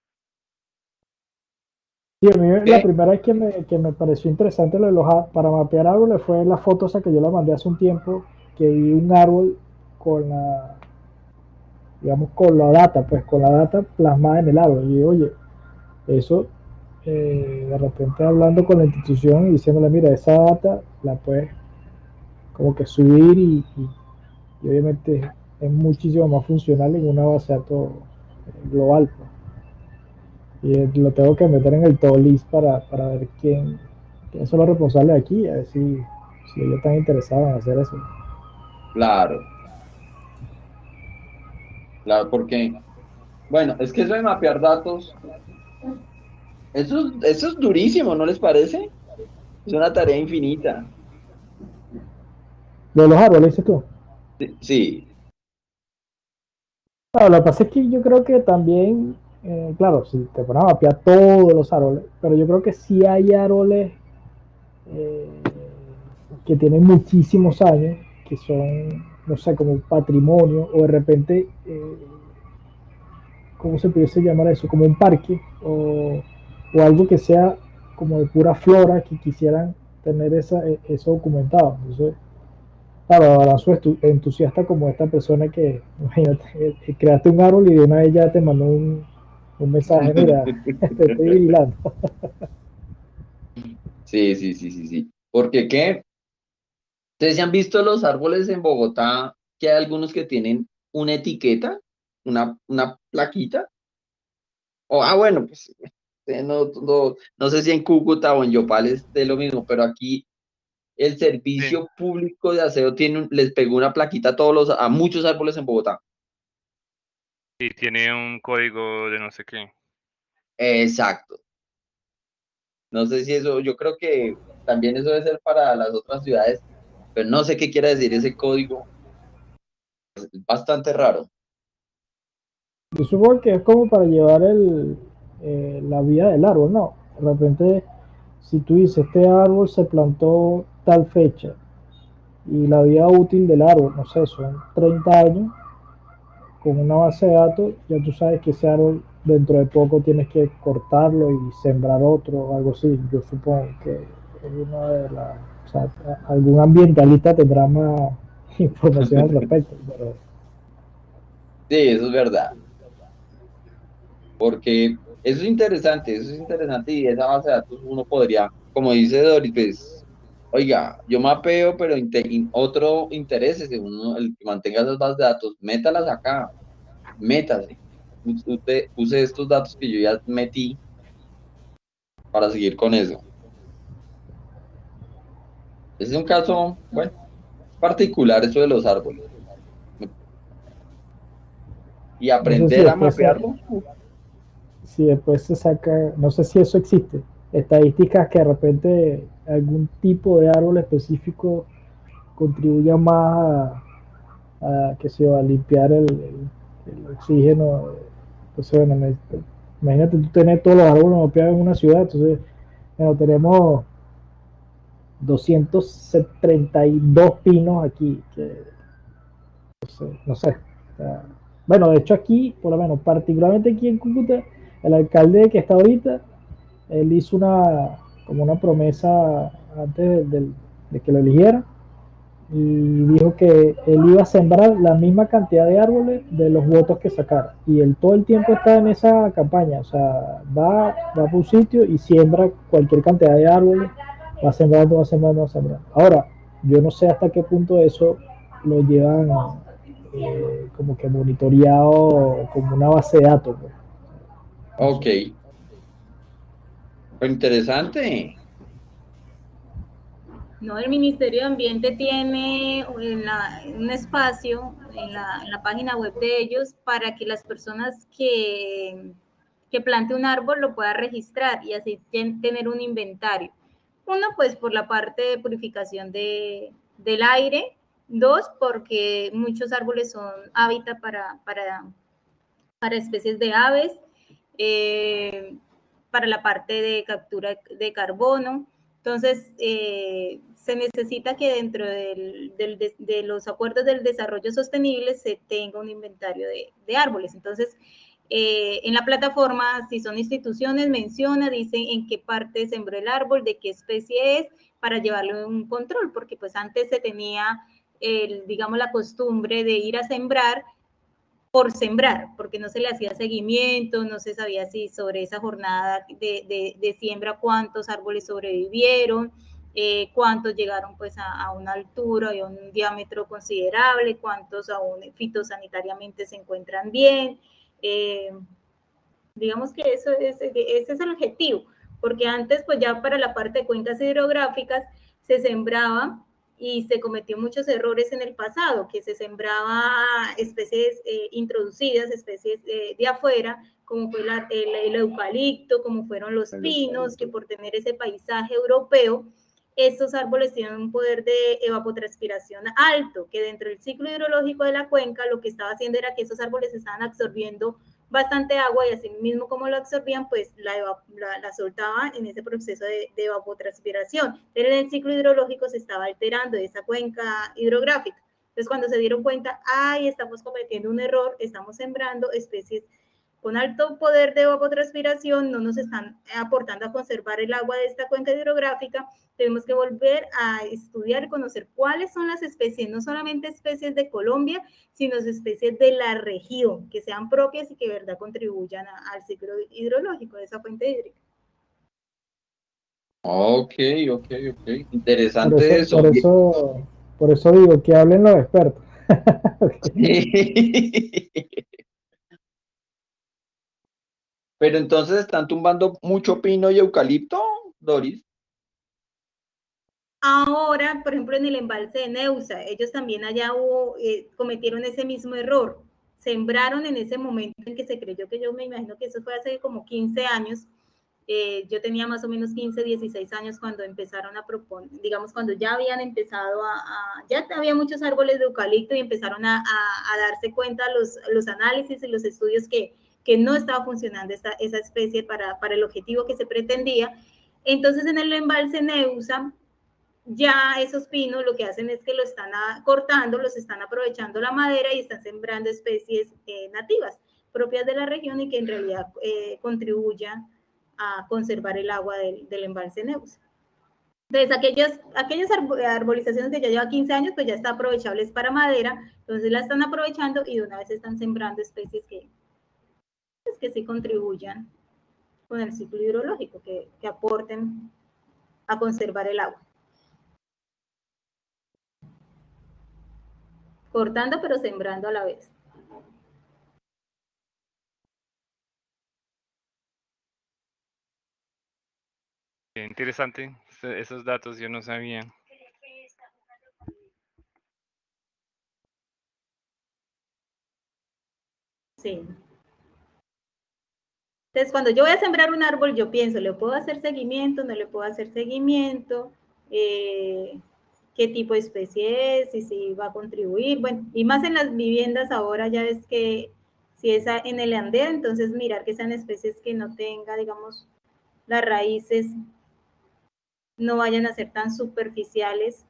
Sí, a mí la ¿Qué? primera vez que me, que me pareció interesante lo de los á- para mapear árboles fue la foto esa que yo la mandé hace un tiempo, que vi un árbol con la, digamos, con la data, pues con la data plasmada en el árbol. Y digo, oye, eso, eh, de repente hablando con la institución y diciéndole, mira, esa data la puedes como que subir y, y, y obviamente es muchísimo más funcional en una base de datos global, pues. Y eh, lo tengo que meter en el todo list para, para ver quién, quiénes son los responsables aquí, a ver si, si ellos están interesados en hacer eso. Claro, claro, porque, bueno, es que eso de mapear datos, eso, es- eso es durísimo, ¿no les parece? Es una tarea infinita. Lo de los árboles, dices tú. Sí, sí, Claro, lo que pasa es que yo creo que también, eh, claro, si te pones a mapear todos los árboles, pero yo creo que sí hay árboles eh, que tienen muchísimos años, que son, no sé, como un patrimonio, o de repente, eh, ¿cómo se pudiese llamar eso? Como un parque, o, o algo que sea como de pura flora, que quisieran tener esa, e, eso documentado. Entonces, claro, ahora su entusiasta como esta persona que, imagínate, eh, creaste un árbol y de una vez ya te mandó un, un mensaje, mira, te estoy vigilando. sí, sí, sí, sí, sí. Porque qué, ustedes se han visto los árboles en Bogotá, que hay algunos que tienen una etiqueta, una, una plaquita. O, ah, bueno, pues eh, no, no, no sé si en Cúcuta o en Yopal es de lo mismo, pero aquí el Sí, servicio público de aseo tiene un- les pegó una plaquita a todos los, a muchos árboles en Bogotá. sí, tiene un código de no sé qué. Exacto. No sé si eso, yo creo que también eso debe ser para las otras ciudades, pero no sé qué quiere decir ese código. Es bastante raro. Yo supongo que es como para llevar el, eh, la vida del árbol, ¿no? De repente, si tú dices, este árbol se plantó tal fecha y la vida útil del árbol, no sé, son treinta años, con una base de datos, ya tú sabes que ese árbol dentro de poco tienes que cortarlo y sembrar otro o algo así. Yo supongo que es una de las, o sea, algún ambientalista tendrá más información al respecto, pero Sí, eso es verdad, porque eso es interesante, eso es interesante y esa base de datos uno podría, como dice Doris, pues, oiga, yo mapeo, pero inte- in- otro interés es uno, el que mantenga esas bases de datos, métalas acá, métase, usted use estos datos que yo ya metí para seguir con eso. Ese es un caso, bueno, particular eso de los árboles. Y No sé si aprender a después se, mapearlo. uf, si después se saca, no sé si eso existe, estadísticas que de repente algún tipo de árbol específico contribuya más a, a que se va a limpiar el, el, el oxígeno. Entonces, bueno, me, imagínate tú tener todos los árboles mapeados en una ciudad, entonces, bueno, tenemos doscientos treinta y dos pinos aquí, que no sé, no sé. O sea, bueno, de hecho aquí, por lo menos, particularmente aquí en Cúcuta, el alcalde que está ahorita, él hizo una, como una promesa antes de, de, de que lo eligieran, y dijo que él iba a sembrar la misma cantidad de árboles de los votos que sacara. Y él todo el tiempo está en esa campaña, o sea, va, va a un sitio y siembra cualquier cantidad de árboles, va sembrando, va sembrando, va sembrando. Ahora, yo no sé hasta qué punto eso lo llevan eh, como que monitoreado como una base de datos, pues. No Ok, sé. pero interesante. No, el Ministerio de Ambiente tiene en la, un espacio en la, en la página web de ellos para que las personas que, que plante un árbol lo puedan registrar y así tener un inventario. Uno, pues por la parte de purificación de, del aire. Dos, porque muchos árboles son hábitat para, para, para especies de aves. Eh, para la parte de captura de carbono. Entonces, eh, se necesita que dentro del, del, de, de, los acuerdos del desarrollo sostenible se tenga un inventario de, de árboles. Entonces, eh, en la plataforma, si son instituciones, menciona, dicen en qué parte sembró el árbol, de qué especie es, para llevarle un control, porque pues antes se tenía, el, digamos, la costumbre de ir a sembrar por sembrar, porque no se le hacía seguimiento, no se sabía si sobre esa jornada de, de, de siembra cuántos árboles sobrevivieron, eh, cuántos llegaron pues a, a, una altura y a un diámetro considerable, cuántos aún fitosanitariamente se encuentran bien. Eh, digamos que eso es, ese es el objetivo, porque antes pues ya para la parte de cuencas hidrográficas se sembraba y se cometió muchos errores en el pasado, que se sembraba especies eh, introducidas, especies eh, de afuera, como fue la, el, el, eucalipto, como fueron los pinos, que por tener ese paisaje europeo, estos árboles tienen un poder de evapotranspiración alto, que dentro del ciclo hidrológico de la cuenca lo que estaba haciendo era que esos árboles estaban absorbiendo bastante agua y así mismo como lo absorbían, pues la, la, la soltaban en ese proceso de, de evapotranspiración. Pero en el ciclo hidrológico se estaba alterando esa cuenca hidrográfica. Entonces, cuando se dieron cuenta, ay, estamos cometiendo un error, estamos sembrando especies con alto poder de evapotranspiración, no nos están aportando a conservar el agua de esta cuenca hidrográfica, tenemos que volver a estudiar y conocer cuáles son las especies, no solamente especies de Colombia, sino especies de la región, que sean propias y que de verdad contribuyan a, al ciclo hidrológico de esa fuente hídrica. Ok, ok, ok. Por Interesante eso, eso. por eso, por eso digo que hablen los expertos. Sí. Pero entonces están tumbando mucho pino y eucalipto, Doris. Ahora, por ejemplo, en el embalse de Neusa, ellos también allá hubo, eh, cometieron ese mismo error. Sembraron en ese momento en que se creyó, que yo me imagino que eso fue hace como quince años. Eh, yo tenía más o menos quince, dieciséis años cuando empezaron a proponer, digamos, cuando ya habían empezado a, a ya había muchos árboles de eucalipto y empezaron a, a, a darse cuenta los, los análisis y los estudios que, que no estaba funcionando esta, esa especie para, para el objetivo que se pretendía. Entonces, en el embalse Neusa, ya esos pinos lo que hacen es que lo están a, cortando, los están aprovechando la madera y están sembrando especies eh, nativas propias de la región y que en realidad eh, contribuyan a conservar el agua del, del embalse Neusa. Entonces, aquellas, aquellas arbolizaciones que ya llevan quince años, pues ya están aprovechables para madera, entonces la están aprovechando y de una vez están sembrando especies que, pues, que sí contribuyan con el ciclo hidrológico, que, que aporten a conservar el agua. Cortando pero sembrando a la vez. Qué interesante, esos datos yo no sabía. Sí. Entonces, cuando yo voy a sembrar un árbol, yo pienso, ¿le puedo hacer seguimiento? ¿No le puedo hacer seguimiento? Eh, ¿Qué tipo de especie es? Y si va a contribuir. Bueno, y más en las viviendas ahora ya es que si es en el andén, entonces mirar que sean especies que no tenga, digamos, las raíces no vayan a ser tan superficiales.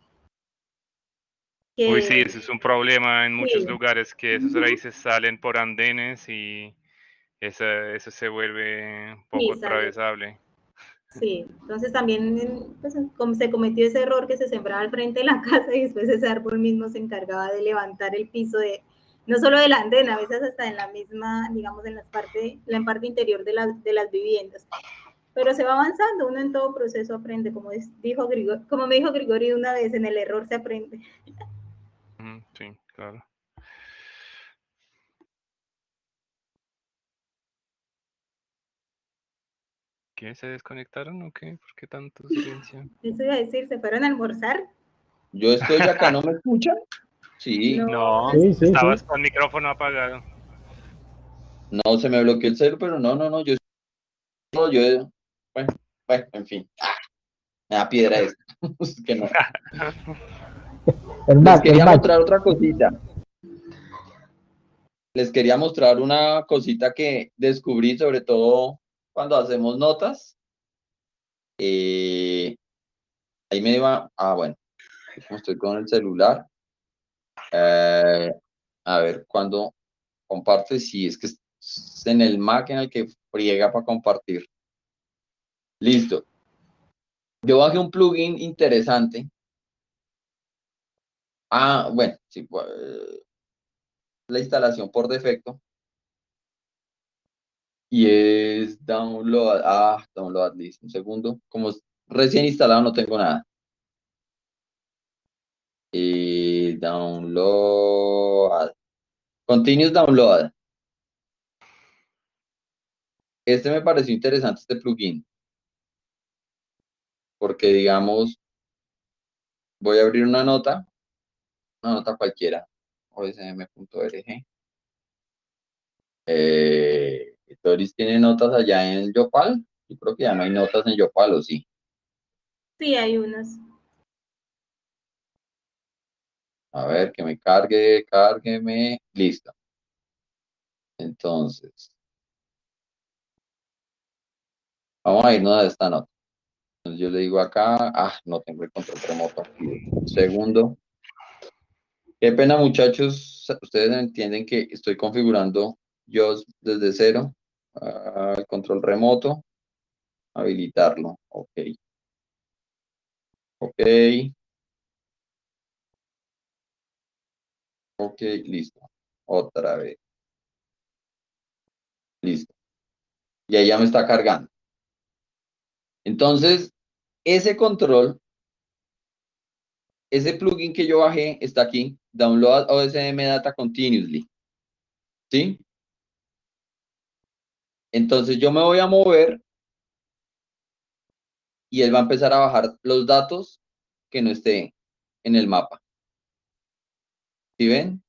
Que... Uy, sí, eso es un problema en muchos sí. lugares, que esas uh-huh. raíces salen por andenes y eso, eso se vuelve poco sí, atravesable. Sí, entonces también pues, se cometió ese error que se sembraba al frente de la casa y después ese árbol mismo se encargaba de levantar el piso de, no solo del andén, a veces hasta en la misma, digamos, en las parte, la parte interior de, la, de las viviendas. Pero se va avanzando, uno en todo proceso aprende, como, dijo Grigor, como me dijo Grigori una vez, en el error se aprende. Sí, claro. ¿Qué? ¿Se desconectaron o qué? ¿Por qué tanto silencio? Eso iba a decir, ¿se fueron a almorzar? Yo estoy acá, ¿no me escuchan? Sí. No, sí, sí, estabas sí. con el micrófono apagado. No, se me bloqueó el celu, pero no, no, no, yo... No, yo... Bueno, bueno, en fin. Ah, me da piedra esto. que no. El Les Mac, quería el Mac. mostrar otra cosita. Les quería mostrar una cosita que descubrí, sobre todo cuando hacemos notas. Eh, ahí me iba... Ah, bueno. Como estoy con el celular. Eh, a ver, cuando comparte, sí, es que es en el Mac en el que friega para compartir. Listo. Yo bajé un plugin interesante. Ah, bueno, sí, pues, la instalación por defecto. Y es download. Ah, download list. Un segundo. Como recién instalado, no tengo nada. Y download. Continuous download. Este me pareció interesante, este plugin. Porque, digamos, voy a abrir una nota. Una nota cualquiera. O s m punto org. Eh, Doris tiene notas allá en Yopal. Yo creo que ya no hay notas en Yopal, ¿o sí? Sí, hay unas. A ver, que me cargue, cárgueme. Listo. Entonces, vamos a irnos a esta nota. Entonces yo le digo acá, ah, no tengo el control remoto aquí. Un segundo. Qué pena, muchachos. Ustedes entienden que estoy configurando yo desde cero. Ah, el control remoto. Habilitarlo. Ok. Ok. Ok, listo. Otra vez. Listo. Y ahí ya me está cargando. Entonces, ese control, ese plugin que yo bajé está aquí. Download O S M Data Continuously. ¿Sí? Entonces yo me voy a mover y él va a empezar a bajar los datos que no esté en el mapa. ¿Sí ven?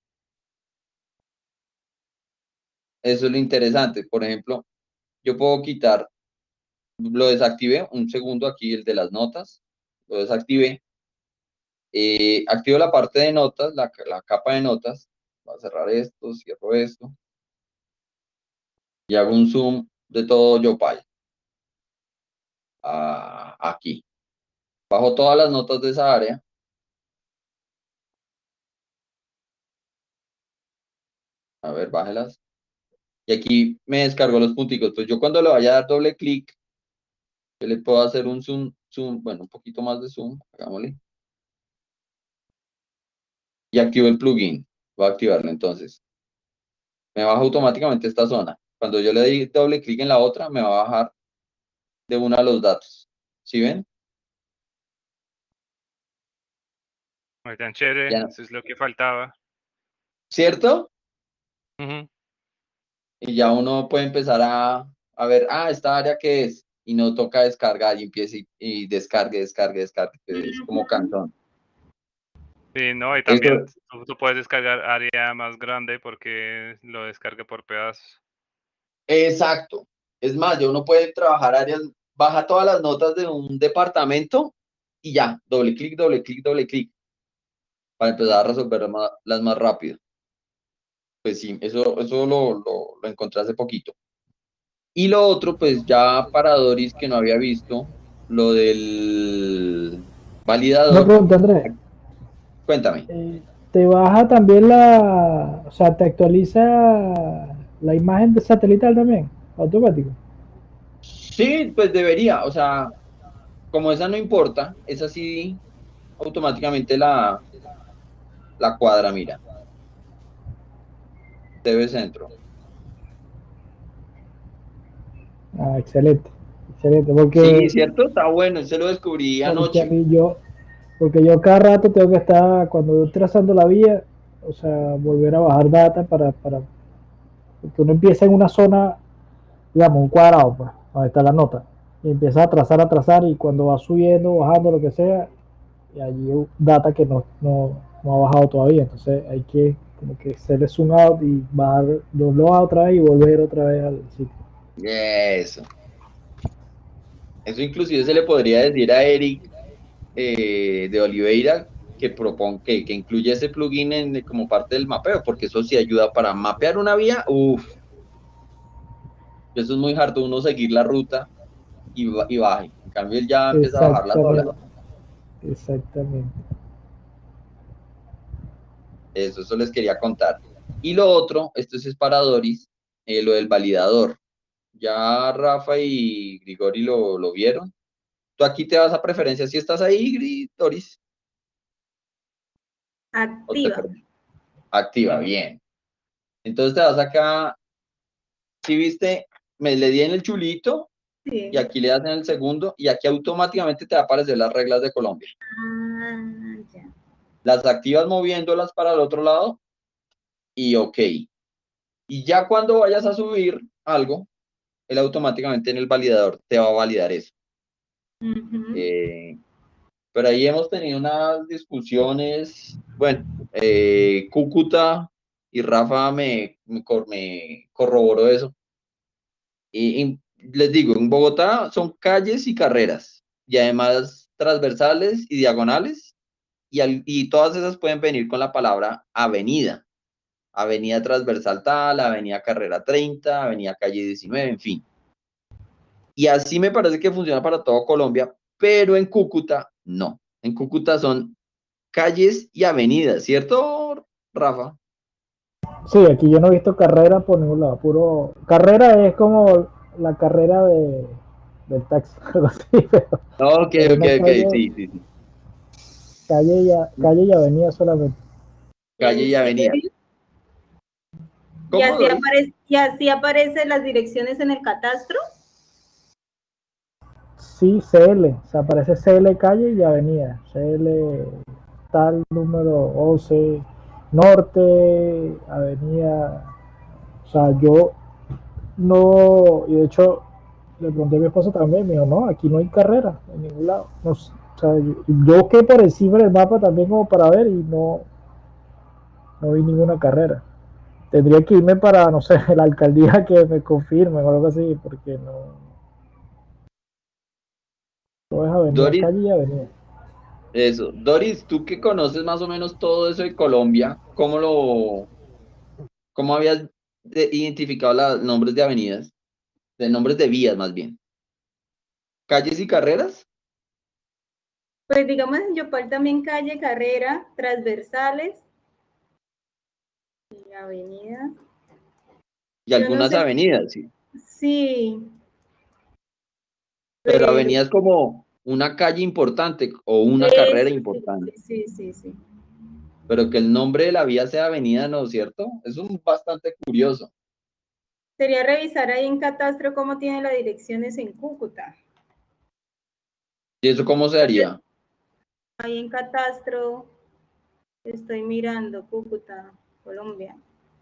Eso es lo interesante. Por ejemplo, yo puedo quitar, lo desactivé, un segundo aquí, el de las notas, lo desactivé. Eh, activo la parte de notas, la, la capa de notas. Voy a cerrar esto, cierro esto. Y hago un zoom de todo Yopal. Ah, aquí. Bajo todas las notas de esa área. A ver, bájelas. Y aquí me descargó los punticos. Pues yo cuando le vaya a dar doble clic, yo le puedo hacer un zoom, zoom, bueno, un poquito más de zoom, hagámosle. Y activo el plugin. Voy a activarlo entonces. Me baja automáticamente esta zona. Cuando yo le doy doble clic en la otra, me va a bajar de una los datos. ¿Sí ven? Muy tan chévere, Ya no. Eso es lo que faltaba. ¿Cierto? Uh-huh. Y ya uno puede empezar a, a ver, ah, esta área que es, y no toca descargar y empiece y, y descargue, descargue, descargue, que es como cantón. Sí, no, y Eso, también tú, tú puedes descargar área más grande porque lo descarga por pedazos. exacto. Es más, ya uno puede trabajar áreas, baja todas las notas de un departamento y ya, doble clic, doble clic, doble clic, para empezar a resolver más- las más rápido. Pues sí, eso, eso lo, lo, lo encontré hace poquito. Y lo otro, pues ya para Doris, que no había visto, lo del Una validador. pregunta, Andrés. Cuéntame. Eh, ¿te baja también la, o sea, te actualiza la imagen de satelital también, automático? Sí, pues debería, o sea, como esa no importa, esa sí automáticamente la, la cuadra, mira, T V Centro. Ah, excelente, excelente, Sí, porque, cierto, está bueno, se lo descubrí porque a anoche. mí yo, porque yo cada rato tengo que estar, cuando voy trazando la vía, o sea, volver a bajar data para, para, porque uno empieza en una zona, digamos, un cuadrado, pues, donde está la nota, y empieza a trazar, a trazar, y cuando va subiendo, bajando, lo que sea, y allí hay data que no, no, no ha bajado todavía, entonces hay que como que hacerle zoom out y bajar dos loas otra vez y volver otra vez al sitio. Eso. Eso inclusive se le podría decir a Eric eh, de Oliveira que propon, que, que incluya ese plugin en, como parte del mapeo, porque eso sí ayuda para mapear una vía. Uff, eso es muy harto uno seguir la ruta y, ba- y baje. En cambio, él ya empieza a bajarla sola. Exactamente, exactamente. Eso, eso les quería contar. Y lo otro, esto sí es para Doris, eh, lo del validador. Ya Rafa y Grigori lo, lo vieron. Tú aquí te vas a preferencias si estás ahí, Gri- Doris. O te Activa. activa, bien. Entonces te vas acá, si viste, me le di en el chulito y Sí. aquí le das en el segundo y aquí automáticamente te va a aparecer las reglas de Colombia. Ah, ya. Las activas moviéndolas para el otro lado y ok. Y ya cuando vayas a subir algo, él automáticamente en el validador te va a validar eso. Ujú. Eh, pero ahí hemos tenido unas discusiones, bueno, eh, Cúcuta y Rafa me, me, cor- me corroboró eso. Y, y les digo, en Bogotá son calles y carreras, y además transversales y diagonales, y, al- y todas esas pueden venir con la palabra avenida. Avenida transversal tal, avenida carrera treinta, avenida calle diecinueve, en fin. Y así me parece que funciona para todo Colombia, pero en Cúcuta no. En Cúcuta son calles y avenidas, ¿cierto, Rafa? Sí, aquí yo no he visto carrera por ningún lado, puro... Carrera es como la carrera de, del taxi, algo así, pero, Ok, pero ok, una ok, calle, sí, sí, sí. calle, y, a- calle y avenida solamente. Calle ¿En y avenida. serio? ¿Y ¿Cómo, así Doris? aparece, y así aparecen las direcciones en el catastro? Sí, C L, o sea, aparece C L calle y avenida, C L tal número once norte, avenida, o sea, yo no, y de hecho le pregunté a mi esposa también, me dijo, no, aquí no hay carrera en ningún lado. No, o sea, yo, yo busqué por encima del mapa también como para ver y no, no vi ninguna carrera. Tendría que irme para, no sé, la alcaldía que me confirmen o algo así, porque no, todo es avenida, Doris, calle y avenida. eso. Doris, tú que conoces más o menos todo eso de Colombia, ¿cómo lo, cómo habías de- identificado los nombres de avenidas? De nombres de vías, más bien. ¿Calles y carreras? Pues digamos en Yopal también calle, carrera, transversales y avenida. Y Yo no algunas sé, avenidas, sí. sí, Pero pero avenidas como una calle importante o una carrera eso, sí, importante. sí, sí, sí. Pero que el nombre de la vía sea avenida, ¿no es cierto? Eso es bastante curioso. Sería revisar ahí en catastro cómo tiene las direcciones en Cúcuta. ¿Y eso cómo se haría? Ahí en catastro estoy mirando Cúcuta, Colombia.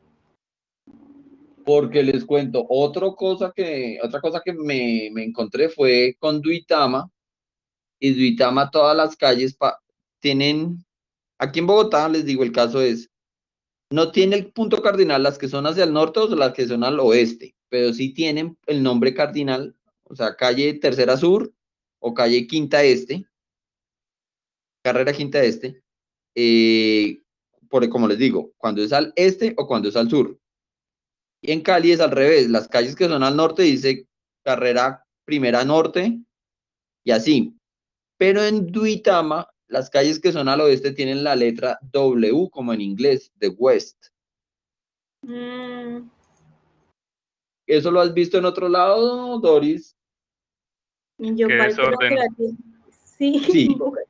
Porque les cuento, otra cosa que, otra cosa que me, me encontré fue con Duitama, y Duitama todas las calles pa- tienen aquí en Bogotá, les digo, el caso es, no tiene el punto cardinal las que son hacia el norte o las que son al oeste, pero sí tienen el nombre cardinal, o sea, calle Tercera Sur o calle Quinta Este, carrera Quinta Este, eh, por, como les digo, cuando es al este o cuando es al sur. Y en Cali es al revés, las calles que son al norte dice carrera Primera Norte y así. Pero en Duitama, las calles que son al oeste tienen la letra W como en inglés, de West. Mm, ¿Eso lo has visto en otro lado, Doris? en Qué Yopal creo que desorden. la tiene. Sí, Sí. en Bogotá.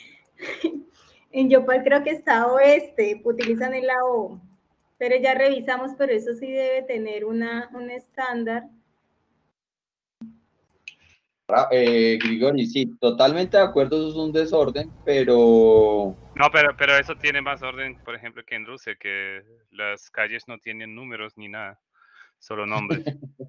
En Yopal creo que está oeste, utilizan el la O, pero ya revisamos, pero eso sí debe tener una, un estándar. Eh, Grigori, sí, totalmente de acuerdo, eso es un desorden, pero No, pero, pero eso tiene más orden, por ejemplo, que en Rusia, que las calles no tienen números ni nada, solo nombres.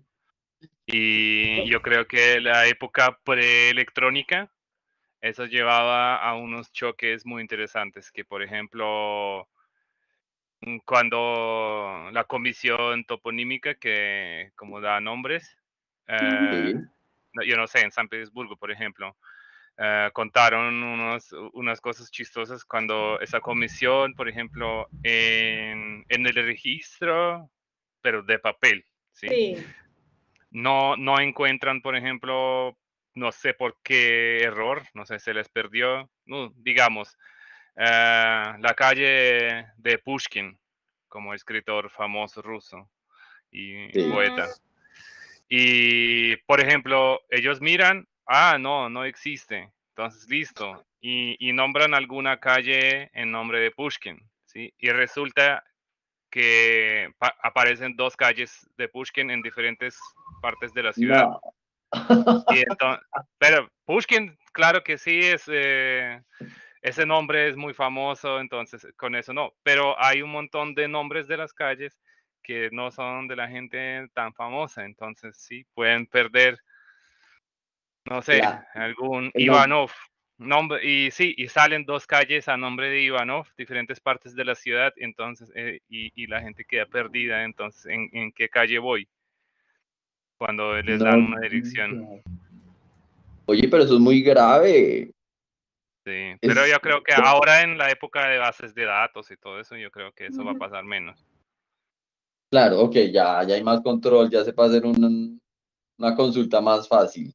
Y yo creo que la época preelectrónica, eso llevaba a unos choques muy interesantes, que por ejemplo, mm, cuando la comisión toponímica, que como da nombres, eh, sí, no- yo no sé, en San Petersburgo, por ejemplo, eh, contaron unos, unas cosas chistosas cuando esa comisión, por ejemplo, en, en el registro, pero de papel, ¿sí? Sí. No, no encuentran, por ejemplo, no sé por qué error, no sé, se les perdió, no, digamos, eh, la calle de Pushkin, como escritor famoso ruso y sí. poeta. Y, por ejemplo, ellos miran, ah, no, no existe. Entonces, listo. Y, y nombran alguna calle en nombre de Pushkin, ¿sí? Y resulta que pa- aparecen dos calles de Pushkin en diferentes partes de la ciudad. No. Y entonces, pero Pushkin, claro que sí, es, eh, ese nombre es muy famoso, entonces con eso no. Pero hay un montón de nombres de las calles que no son de la gente tan famosa, entonces sí, pueden perder, no sé, La, algún el nom- Ivanov. Nombre, y sí, y salen dos calles a nombre de Ivanov, diferentes partes de la ciudad, entonces, eh, y, y la gente queda perdida, entonces, ¿en, en qué calle voy? Cuando les dan no, una dirección. oye, pero eso es muy grave. Sí, pero Es, yo creo que ahora en la época de bases de datos y todo eso, yo creo que eso va a Ujú. pasar menos. claro, ok, ya, ya hay más control, ya se puede hacer un- una consulta más fácil,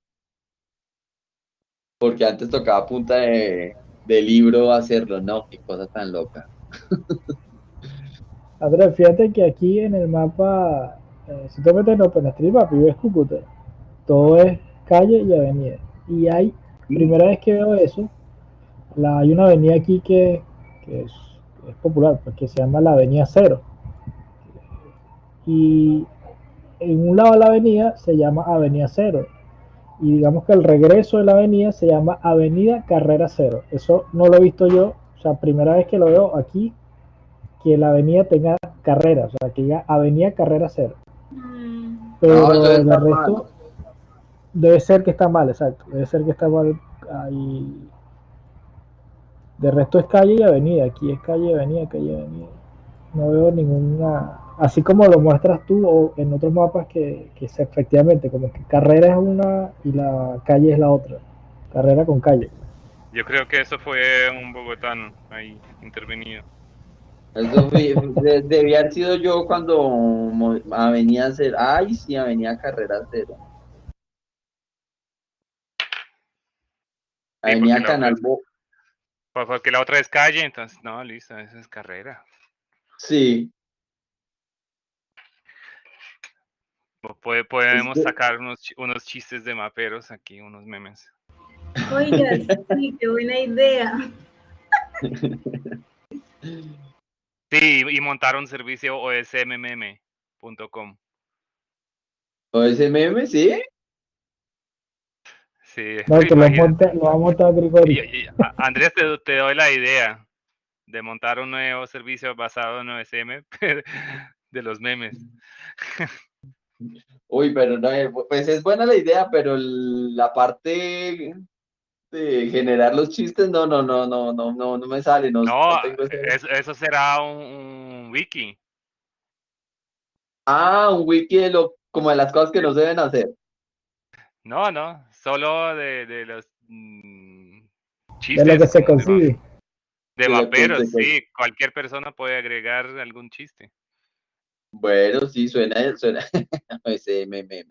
porque antes tocaba a punta de, de libro hacerlo, no, qué cosa tan loca. Andrés, fíjate que aquí en el mapa, eh, si te metes en OpenStreetMap y ves Cúcuta, todo es calle y avenida. Y hay, Sí, primera vez que veo eso, la, hay una avenida aquí que, que es, es popular, pues, que se llama la Avenida Cero. Y en un lado de la avenida se llama Avenida Cero. Y digamos que el regreso de la avenida se llama Avenida Carrera Cero. Eso no lo he visto yo, o sea, primera vez que lo veo aquí, que la avenida tenga carrera, o sea, que diga Avenida Carrera Cero. Mm, no, eso Pero de está mal. resto, debe ser que está mal, exacto. Debe ser que está mal ahí. De resto es calle y avenida. Aquí es calle y avenida, calle y avenida. No veo ninguna. Así como lo muestras tú o en otros mapas que, que es efectivamente, como que carrera es una y la calle es la otra. Carrera con calle. Yo creo que eso fue un bogotano ahí intervenido. Eso fue- de- debía haber sido yo cuando mo- Avenida Cero, ay, sí, Avenida Carrera Cero, Sí, porque Avenida la otra Canal es, Bo, por- porque la otra es calle, entonces, no, listo, esa es carrera. sí, Po- puede- es podemos que- sacar unos, chi- unos chistes de maperos aquí, unos memes. oiga, sí, qué buena idea. Sí, y montar un servicio o s m m m punto com. o ese meme, sí, Sí, No, que lo, imagínate. monta, lo ha montado Grigori. Y- y- a- Andrés, te, te doy la idea de montar un nuevo servicio basado en O S M de los memes. uy, pero no, eh, pues es buena la idea, pero el- la parte de generar los chistes, no, no, no, no, no, no, no me sale, no, No, no tengo ese. eso, eso será un, un wiki. Ah, un wiki de lo, como de las cosas que no se deben hacer. No, no, solo de, de los mm, De chistes. lo que se como de ma- consigue. De De lo que maperos, se con- sí, cualquier persona puede agregar algún chiste. Bueno, sí, suena, suena. Ese meme.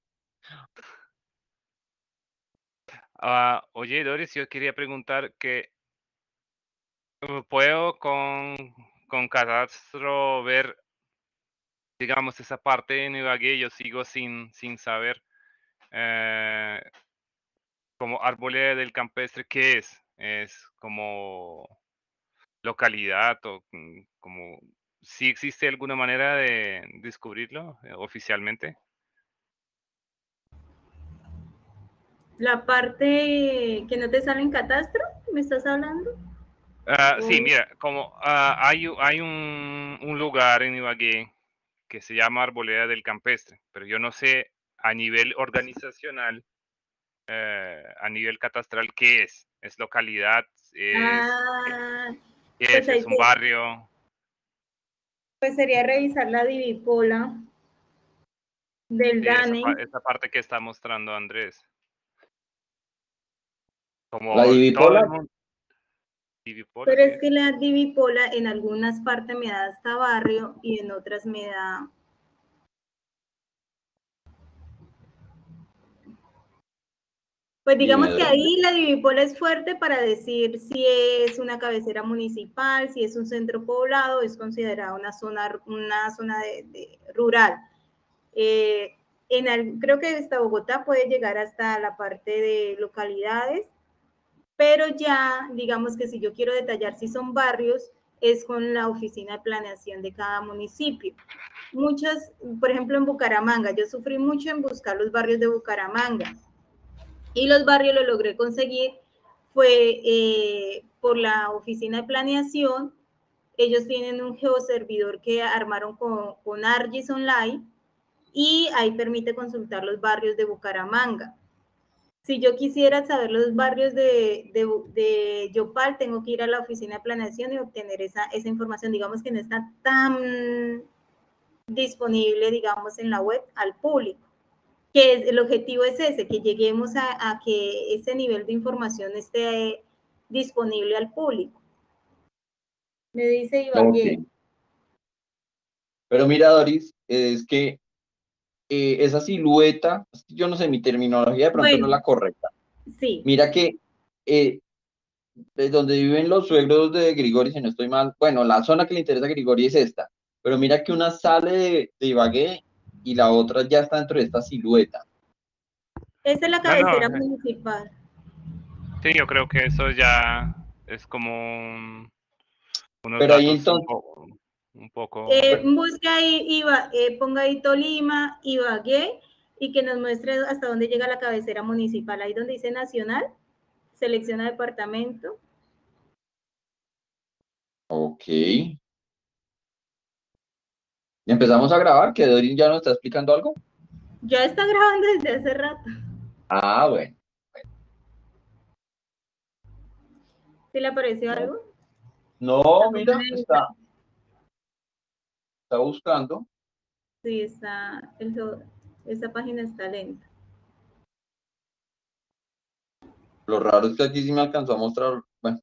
Ah, oye, Doris, yo quería preguntar que uh, puedo con, con Catastro ver, digamos, esa parte en Ibagué, yo sigo sin, sin saber eh, como Arboleda del Campestre, ¿qué es? Es como localidad o mm, como, ¿sí existe alguna manera de descubrirlo eh, oficialmente? La parte que no te sale en catastro, ¿me estás hablando? Ah, sí, O- mira, como ah, hay, u- hay un, un lugar en Ibagué que se llama Arboleda del Campestre, pero yo no sé a nivel organizacional, eh, a nivel catastral, qué es. ¿Es localidad? ¿Es, ah, qué pues es? ahí ¿Es un se- barrio? pues sería revisar la divipola del Sí, esa, pa- DANE. esa parte que está mostrando Andrés. La Como todo el divipola, mundo. ¿Divipola Pero qué es es? que la divipola en algunas partes me da hasta barrio y en otras me da. Pues dime digamos que dónde. ahí la divipola es fuerte para decir si es una cabecera municipal, si es un centro poblado, es considerada una zona, una zona de, de rural. Eh, en el, creo que hasta Bogotá puede llegar hasta la parte de localidades, pero ya digamos que si yo quiero detallar si son barrios, es con la oficina de planeación de cada municipio. Muchas, por ejemplo en Bucaramanga, yo sufrí mucho en buscar los barrios de Bucaramanga y los barrios lo logré conseguir fue eh, por la oficina de planeación. Ellos tienen un geoservidor que armaron con, con Argis Online y ahí permite consultar los barrios de Bucaramanga. Si yo quisiera saber los barrios de, de, de Yopal, tengo que ir a la oficina de planeación y obtener esa, esa información. Digamos que no está tan disponible, digamos, en la web al público. Que es, el objetivo es ese, que lleguemos a, a que ese nivel de información esté disponible al público. Me dice Ok. Ibagué. Pero mira, Doris, es que eh, esa silueta, yo no sé, mi terminología de pronto no es Bueno, la correcta. sí. Mira que eh, de donde viven los suegros de Grigori, si no estoy mal, bueno, la zona que le interesa a Grigori es esta, pero mira que una sale de, de Ibagué y la otra ya está dentro de esta silueta. Esa es la No, cabecera no, eh, municipal. sí, yo creo que eso ya es como un- unos Pero ahí datos un entonces, poco, un Eh, poco. busca ahí, Iba, eh, ponga ahí Tolima, Ibagué, y que nos muestre hasta dónde llega la cabecera municipal. Ahí donde dice nacional, selecciona departamento. ok. Empezamos a grabar, que Doris ya nos está explicando algo. Ya está grabando desde hace rato. Ah, bueno. ¿Sí le apareció No, algo? no, mira, está, está buscando. Sí, está, el, esa página está lenta. Lo raro es que aquí sí me alcanzó a mostrar, bueno,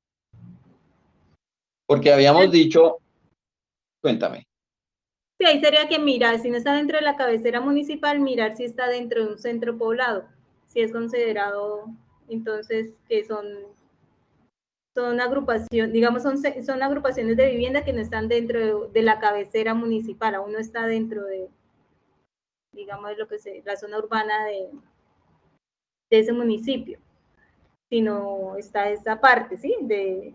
porque habíamos dicho, cuéntame. Sí, ahí sería que mirar, si no está dentro de la cabecera municipal, mirar si está dentro de un centro poblado, si es considerado, entonces, que son, son agrupación, digamos, son, son agrupaciones de vivienda que no están dentro de, de la cabecera municipal, aún no está dentro de, digamos, lo que se, la zona urbana de, de ese municipio, sino está esa parte, ¿sí? De,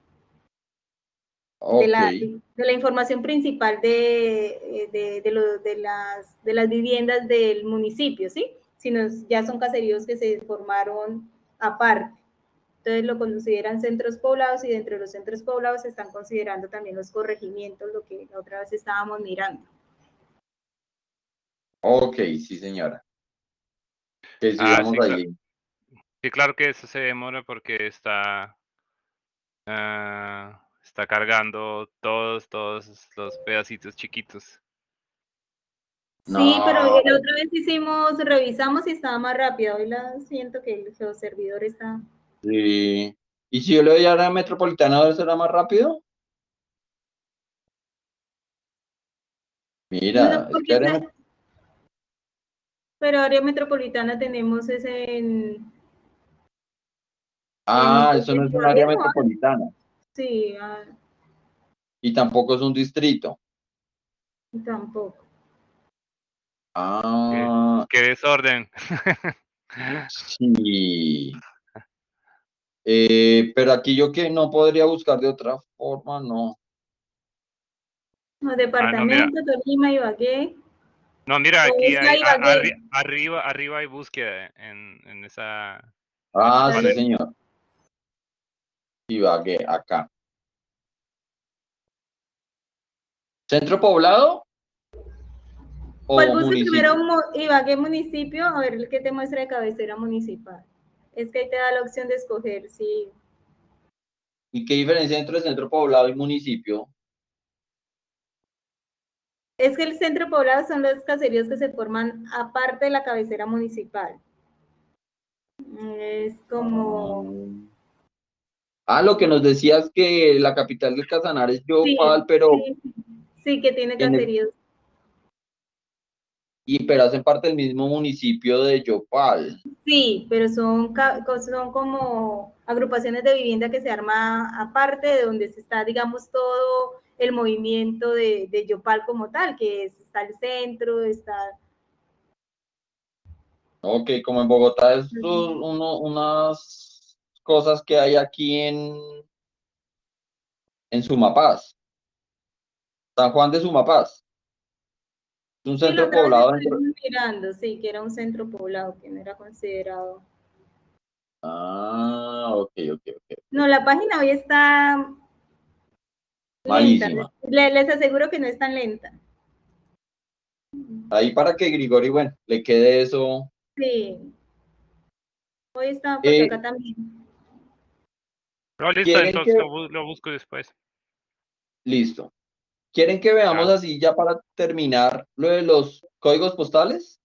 de, Ok, la, de la información principal de, de, de, lo, de, las, de las viviendas del municipio, ¿sí? Sino ya son caseríos que se formaron aparte. Entonces lo consideran centros poblados y dentro de los centros poblados se están considerando también los corregimientos, lo que la otra vez estábamos mirando. ok, sí, señora. Que Ah, sigamos sí, claro. ahí. Sí, claro que eso se demora porque está, ah, está cargando todos, todos los pedacitos chiquitos. Sí, pero No, la otra vez hicimos, revisamos y estaba más rápido. Hoy la siento que el geoservidor está. sí. ¿Y si yo le doy a área metropolitana, será más rápido? No, Mira, es que porque área esa- met- pero área metropolitana tenemos ese en, en Ah, eso no es un área Ibagué, ¿no? metropolitana. Sí, ah, Y tampoco es un distrito. tampoco. Qué, Ah, qué desorden. sí. Eh, pero aquí yo que no podría buscar de otra forma, no. Los Ah, no, mira. departamentos, Tolima, Ibagué. No, mira, O aquí está hay a- arri- Ibagué. arriba, arriba hay búsqueda en, en esa, en esos Ah, sí, paneles. señor. Ibagué, acá. ¿Centro poblado Pues o busque primero municipio? mu- Ibagué municipio, a ver el que te muestra de cabecera municipal. Es que ahí te da la opción de escoger, sí. ¿Y qué diferencia entre centro poblado y municipio? Es que el centro poblado son los caseríos que se forman aparte de la cabecera municipal. Es como, Ah, lo que nos decías que la capital del Casanare es Yopal, sí, pero, sí, sí que tiene en el- caseríos. y, pero hacen parte del mismo municipio de Yopal. Sí, pero son, ca- co- son como agrupaciones de vivienda que se arma aparte de donde se está, digamos, todo el movimiento de, de Yopal como tal, que es- está el centro, está... Ok, como en Bogotá, es uno, unas cosas que hay aquí en, en Sumapaz, San Juan de Sumapaz. Es un Sí, la centro otra vez poblado dentro. estuvimos mirando, sí, que era un centro poblado, que no era considerado. Ah, ok, ok, ok. No, la página hoy está lenta, Malísima. les, les aseguro que no es tan lenta. Ahí para que Grigori, bueno, le quede eso. Sí, hoy está, porque Eh, acá también. No, listo, ¿quieren que, entonces lo, bu- lo busco después. listo. ¿Quieren que veamos Chao. así ya para terminar lo de los códigos postales?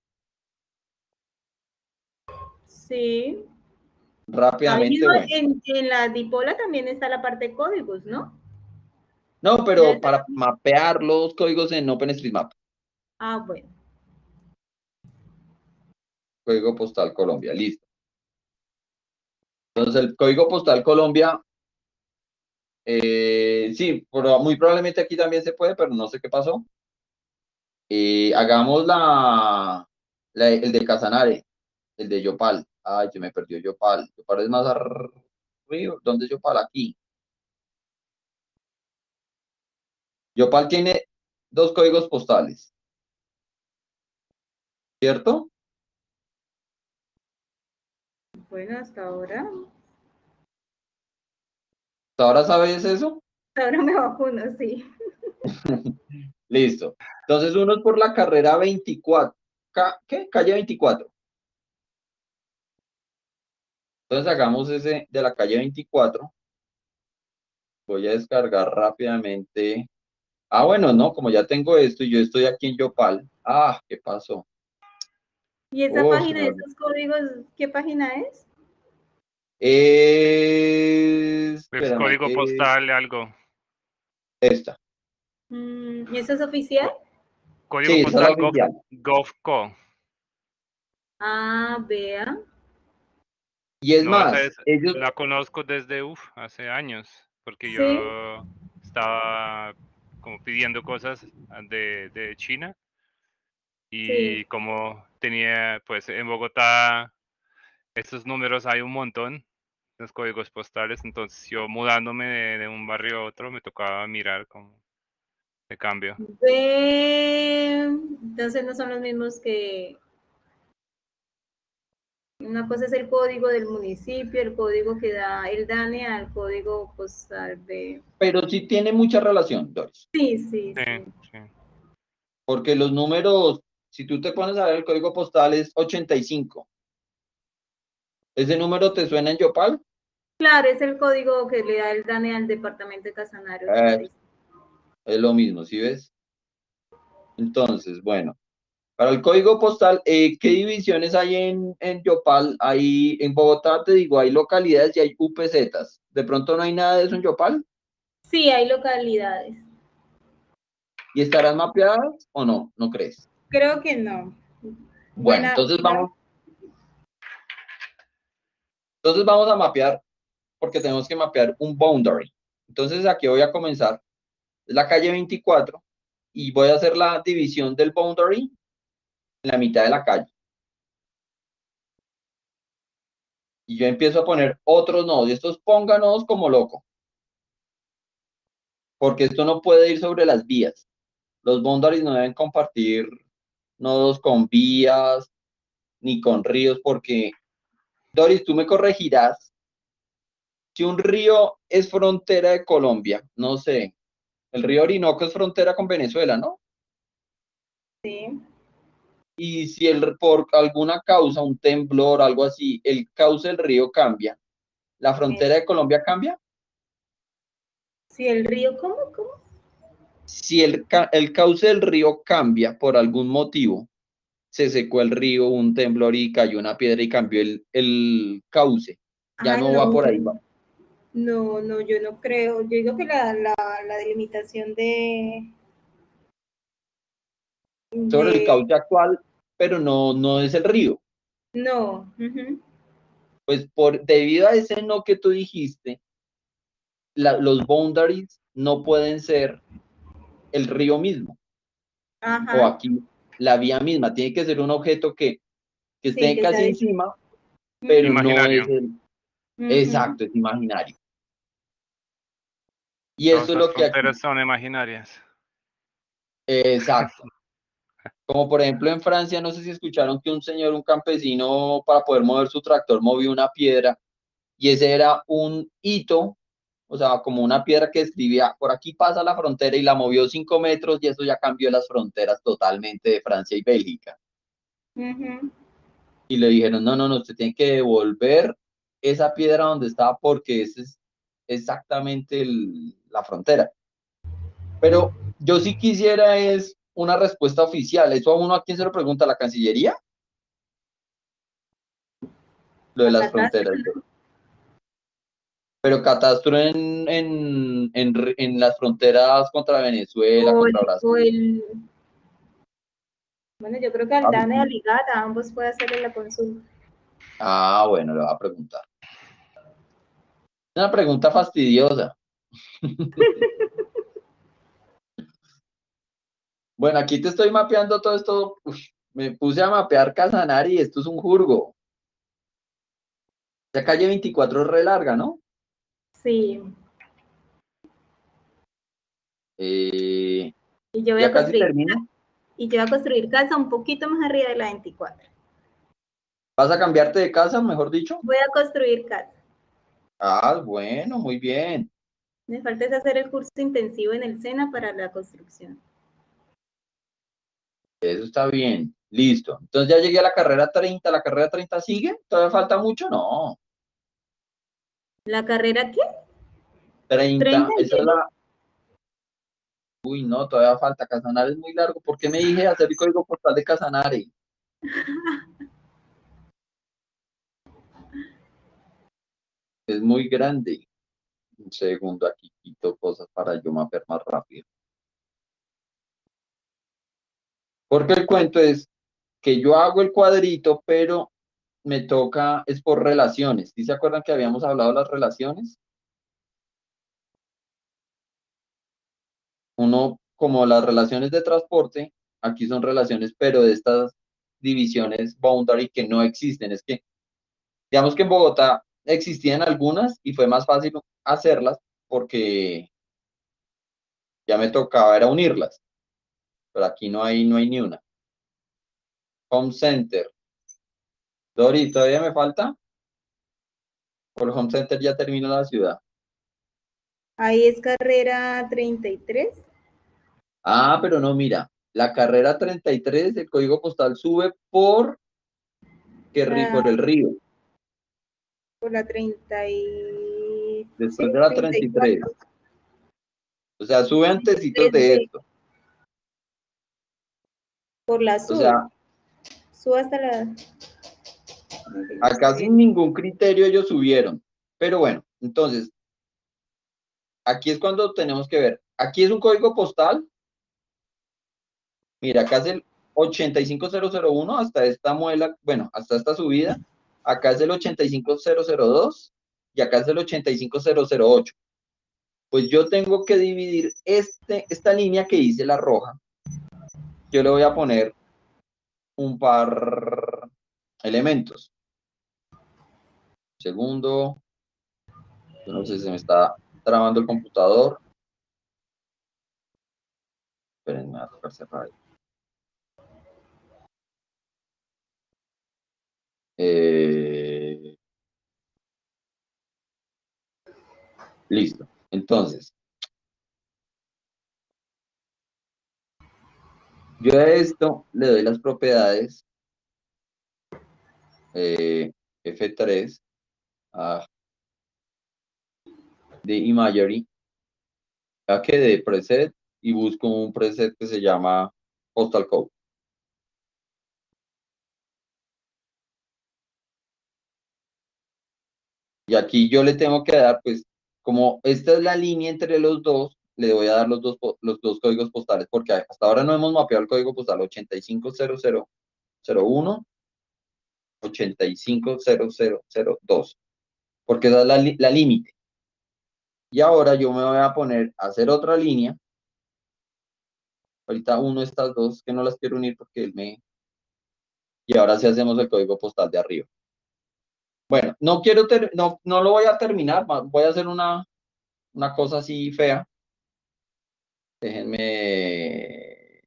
Sí. Ahí Rápidamente, mismo bueno. en, en la Dipola también está la parte de códigos, ¿no? No, Debe pero estar- para mapear los códigos en OpenStreetMap, Ah, bueno. código postal Colombia, listo. Entonces, el código postal Colombia, eh, sí, pero muy probablemente aquí también se puede, pero no sé qué pasó. Eh, hagamos la, la- el de Casanare, el de Yopal. Ay, se me perdió Yopal. Yopal es más arriba. ¿Dónde es Yopal? Aquí. Yopal tiene dos códigos postales, ¿cierto? Bueno, hasta ahora. ¿Hasta ahora sabes eso? Hasta ahora me vacuno, sí. Listo. Entonces, uno es por la carrera veinticuatro. Ca- ¿Qué? Calle veinticuatro. Entonces, hagamos ese de la calle veinticuatro. Voy a descargar rápidamente. Ah, bueno, no, como ya tengo esto y yo estoy aquí en Yopal. Ah, ¿qué pasó? ¿Y esa Oh, se página me de olvidó. esos códigos, qué página es? Es, Es espérame, código es postal, algo. esta. Mm, ¿y eso es oficial? Co- Código Sí, esa es la postal Gov, oficial. GovCo. Ah, vea. Y es No, esa más, es, ellos, la conozco desde, uf, hace años, porque Sí, yo estaba como pidiendo cosas de, de China sí. y como tenía, pues en Bogotá, estos números hay un montón, los códigos postales, entonces yo mudándome de, de un barrio a otro me tocaba mirar como de cambio. Ve. Entonces no son los mismos que... Una cosa es el código del municipio, el código que da el DANE al código postal de... pero sí tiene mucha relación, Doris. Sí, sí, Sí, sí. sí. Porque los números, si tú te pones a ver el código postal es ochenta y cinco. ¿Ese número te suena en Yopal? Claro, es el código que le da el DANE al departamento de Casanare. Eh, es lo mismo, ¿sí ves? Entonces, bueno, para el código postal, eh, ¿qué divisiones hay en, en Yopal? Hay, en Bogotá, te digo, hay localidades y hay U P Zetas. ¿De pronto no hay nada de eso en Yopal? Sí, hay localidades. ¿Y estarán mapeadas o no? ¿No crees? Creo que no. Bueno, Buena, entonces buena. vamos, entonces vamos a mapear, porque tenemos que mapear un boundary. Entonces aquí voy a comenzar. Es la calle veinticuatro y voy a hacer la división del boundary en la mitad de la calle. Y yo empiezo a poner otros nodos. Y estos pongan nodos como loco. Porque esto no puede ir sobre las vías. Los boundaries no deben compartir nodos con vías ni con ríos, porque, Doris, tú me corregirás. Si un río es frontera de Colombia, no sé, el río Orinoco es frontera con Venezuela, ¿no? Sí. Y si el, por alguna causa, un temblor, algo así, el cauce del río cambia, ¿la frontera de Colombia cambia? Si el río, ¿cómo? ¿Cómo? Si el, ca- el cauce del río cambia por algún motivo, se secó el río, un temblor y cayó una piedra y cambió el, el cauce, ya Ay, no no, va por ahí. yo- no, no, yo no creo. Yo digo que la, la, la delimitación de, Sobre el de, cauce actual, pero no, no es el río. no. Ujú. Pues por, debido a ese no que tú dijiste, la- los boundaries no pueden ser el río mismo o Ajá. aquí la vía misma. Tiene que ser un objeto que, que Sí, esté que sea casi de... encima, pero Ujú, no es Imaginario. el ujú. exacto, es imaginario. Y Todas eso es las lo que aquí, fronteras son imaginarias. exacto. Como por ejemplo en Francia, no sé si escucharon que un señor, un campesino, para poder mover su tractor, movió una piedra y ese era un hito, o sea, como una piedra que escribía, por aquí pasa la frontera y la movió cinco metros y eso ya cambió las fronteras totalmente de Francia y Bélgica. Ujú. Y le dijeron, no, no, no, usted tiene que devolver esa piedra donde estaba porque esa es exactamente el- la frontera. Pero yo sí quisiera es una respuesta oficial. ¿Eso a uno a quién se lo pregunta? ¿A la Cancillería? Lo de A las catástrofe, fronteras. ¿no? Pero catastro en, en, en, en las fronteras contra Venezuela, O el, contra o Brasil. el, bueno, yo creo que al DANE y al IGATA, ambos puede hacerle la consulta. Ah, bueno, le voy a preguntar. Una pregunta fastidiosa. Bueno, aquí te estoy mapeando todo esto. Uf, me puse a mapear Casanare y esto es un jurgo. La calle veinticuatro es re larga, ¿no? Sí, Eh, y yo voy ya a casi construir, termino. y yo voy a construir casa un poquito más arriba de la veinticuatro. ¿Vas a cambiarte de casa, mejor dicho? Voy a construir casa. Ah, bueno, muy bien. Me falta es hacer el curso intensivo en el SENA para la construcción. Eso está bien. Listo. Entonces ya llegué a la carrera treinta. ¿La carrera treinta sigue? ¿Todavía falta mucho? No. ¿La carrera qué? treinta. ¿treinta Esa es entiendes? la. Uy, no, todavía falta. Casanare es muy largo. ¿Por qué me dije hacer el código postal de Casanare? Es muy grande. Un segundo, aquí quito cosas para yo mapear más rápido. Porque el cuento es que yo hago el cuadrito, pero me toca, es por relaciones. ¿Sí se acuerdan que habíamos hablado de las relaciones? Uno, como las relaciones de transporte, aquí son relaciones, pero de estas divisiones boundary que no existen. Es que, digamos que en Bogotá existían algunas y fue más fácil hacerlas porque ya me tocaba era unirlas, pero aquí no hay, no hay ni una. Home Center. Dori, ¿todavía me falta? Por Home Center ya termina la ciudad. Ahí es carrera treinta y tres. Ah, pero no, mira, la carrera treinta y tres, el código postal sube por, qué ri- Ah, por el río. Por la treinta y... Después sí, de la treinta treinta y y tres. cuatro. O sea, sube antecitos de esto. Por la O sur. sea, Sube hasta la... acá sin ningún criterio ellos subieron. Pero bueno, entonces, aquí es cuando tenemos que ver. Aquí es un código postal. Mira, acá es el ochenta y cinco mil uno hasta esta muela, bueno, hasta esta subida. Acá es el ochenta y cinco mil dos y acá es el ochenta y cinco mil ocho. Pues yo tengo que dividir este, esta línea que hice la roja. Yo le voy a poner un par elementos. Segundo, yo no sé si se me está trabando el computador. Esperen, me va a tocar cerrar. Eh, listo. Entonces, yo a esto le doy las propiedades eh, F tres a, de imagery, ya que de preset, y busco un preset que se llama postal code. Y aquí yo le tengo que dar, pues, como esta es la línea entre los dos, le voy a dar los dos, los dos códigos postales, porque hasta ahora no hemos mapeado el código postal ochenta y cinco mil uno, ochenta y cinco mil dos, porque esa es la, la límite. Y ahora yo me voy a poner a hacer otra línea. Ahorita uno de estas dos que no las quiero unir porque él me... Y ahora sí hacemos el código postal de arriba. Bueno, no quiero, ter... no, no lo voy a terminar, voy a hacer una, una cosa así fea. Déjenme...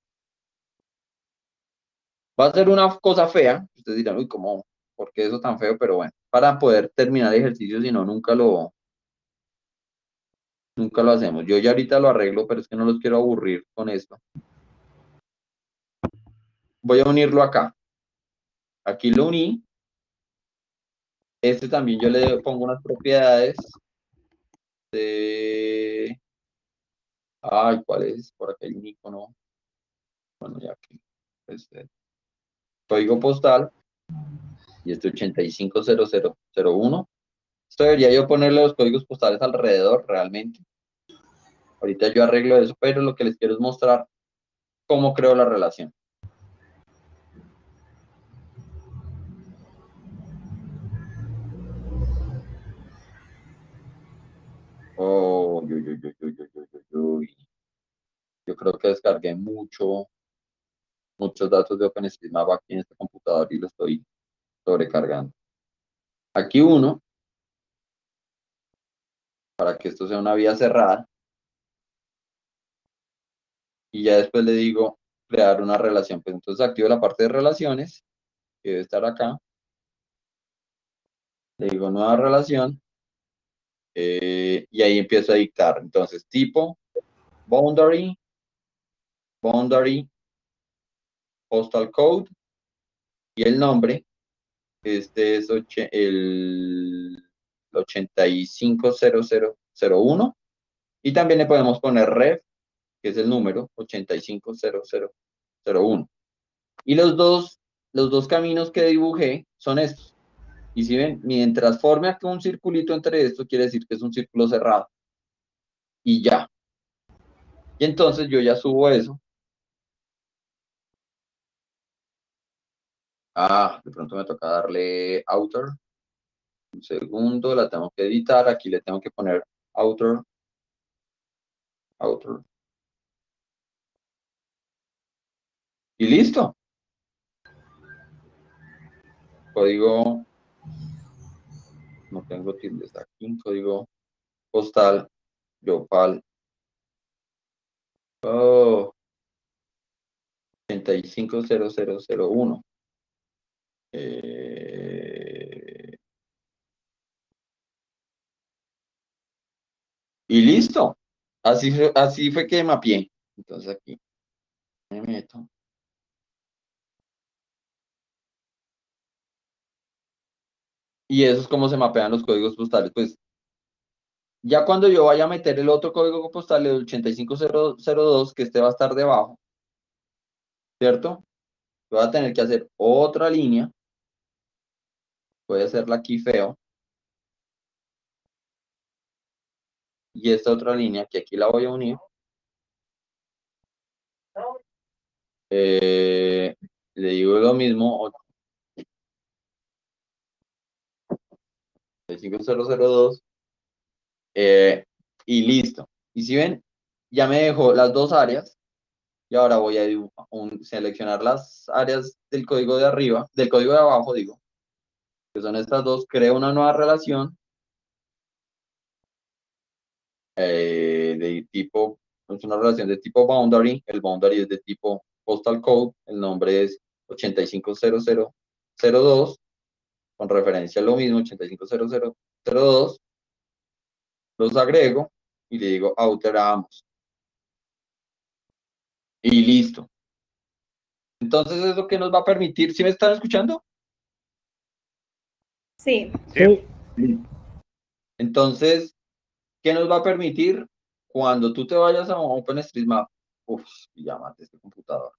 Va a ser una cosa fea. Ustedes dirán, uy, ¿cómo? ¿Por qué eso tan feo? Pero bueno, para poder terminar el ejercicio, si no, nunca lo, nunca lo hacemos. Yo ya ahorita lo arreglo, pero es que no los quiero aburrir con esto. Voy a unirlo acá. Aquí lo uní. Este también yo le pongo unas propiedades de... Ay, ¿cuál es? Por acá hay un icono. Bueno, ya aquí. Este, código postal. Y este ochenta y cinco mil uno. Esto debería yo ponerle los códigos postales alrededor realmente. Ahorita yo arreglo eso, pero lo que les quiero es mostrar cómo creo la relación. Oh, uy, uy, uy, uy, uy, uy, uy. Yo creo que descargué mucho, muchos datos de OpenStreetMap aquí en este computador y lo estoy sobrecargando. Aquí uno, para que esto sea una vía cerrada. Y ya después le digo crear una relación. Pues entonces activo la parte de relaciones, que debe estar acá. Le digo nueva relación. Eh, y ahí empiezo a dictar. Entonces, tipo, boundary, boundary, postal code y el nombre. Este es el ochenta y cinco mil uno. Y también le podemos poner ref, que es el número ochenta y cinco mil uno. Y los dos, los dos caminos que dibujé son estos. Y si ven, mientras forme aquí un circulito entre estos, quiere decir que es un círculo cerrado. Y ya. Y entonces yo ya subo eso. Ah, de pronto me toca darle author. Un segundo, la tengo que editar. Aquí le tengo que poner author. Author. Y listo. Código. No tengo tildes aquí. Código postal. Yopal. Oh. ochenta y cinco mil uno. Eh... Y listo. Así fue, así fue que mapeé. Entonces aquí me meto. Y eso es como se mapean los códigos postales. Pues ya cuando yo vaya a meter el otro código postal, el ochenta y cinco cero cero dos, que este va a estar debajo, ¿cierto? Voy a tener que hacer otra línea. Voy a hacerla aquí feo. Y esta otra línea, que aquí la voy a unir. Eh, le digo lo mismo, ochenta y cinco cero cero dos. Eh, y listo. Y si ven, ya me dejó las dos áreas. Y ahora voy a un, seleccionar las áreas del código de arriba, del código de abajo, digo, que son estas dos. Creo una nueva relación eh, de tipo, es una relación de tipo boundary. El boundary es de tipo postal code. El nombre es ochenta y cinco cero cero cero dos, con referencia a lo mismo, ochenta y cinco cero cero cero dos. Los agrego y le digo outer a ambos. Y listo. Entonces, ¿eso qué nos va a permitir? ¿Sí me están escuchando? Sí. Sí. Entonces, ¿qué nos va a permitir? Cuando tú te vayas a OpenStreetMap, uff, llámate este computador.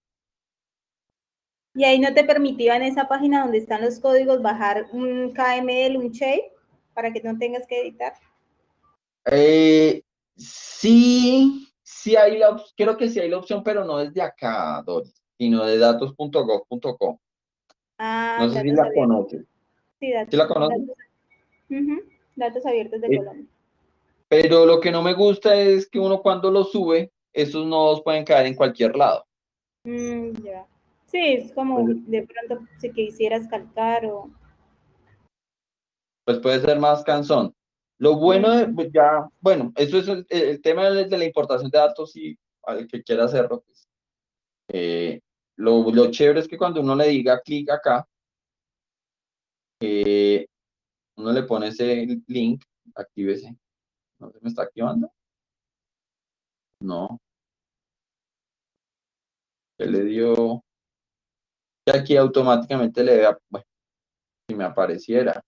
Y ahí no te permitía en esa página donde están los códigos bajar un K M L, un shape, para que no tengas que editar. Eh, sí, sí hay la opción, creo que sí hay la opción, pero no desde acá, Doris, sino de datos punto gov punto co. Ah, No sé si datos la abiertos. conoces. Sí, datos, ¿Sí la conoces? datos, uh-huh, datos abiertos de Eh, Colombia. pero lo que no me gusta es que uno cuando lo sube, esos nodos pueden caer en cualquier lado. Mm, ya. Sí, es como Pues, de pronto si quisieras calcar o... pues puede ser más cansón. Lo bueno de, Mm, pues ya, bueno, eso es el, el tema de, de la importación de datos, y al que quiera hacerlo, pues, eh, lo, lo chévere es que cuando uno le diga clic acá, eh, uno le pone ese link, actívese. ¿No se me está activando? No, se le dio, que aquí automáticamente le vea, bueno, si me apareciera,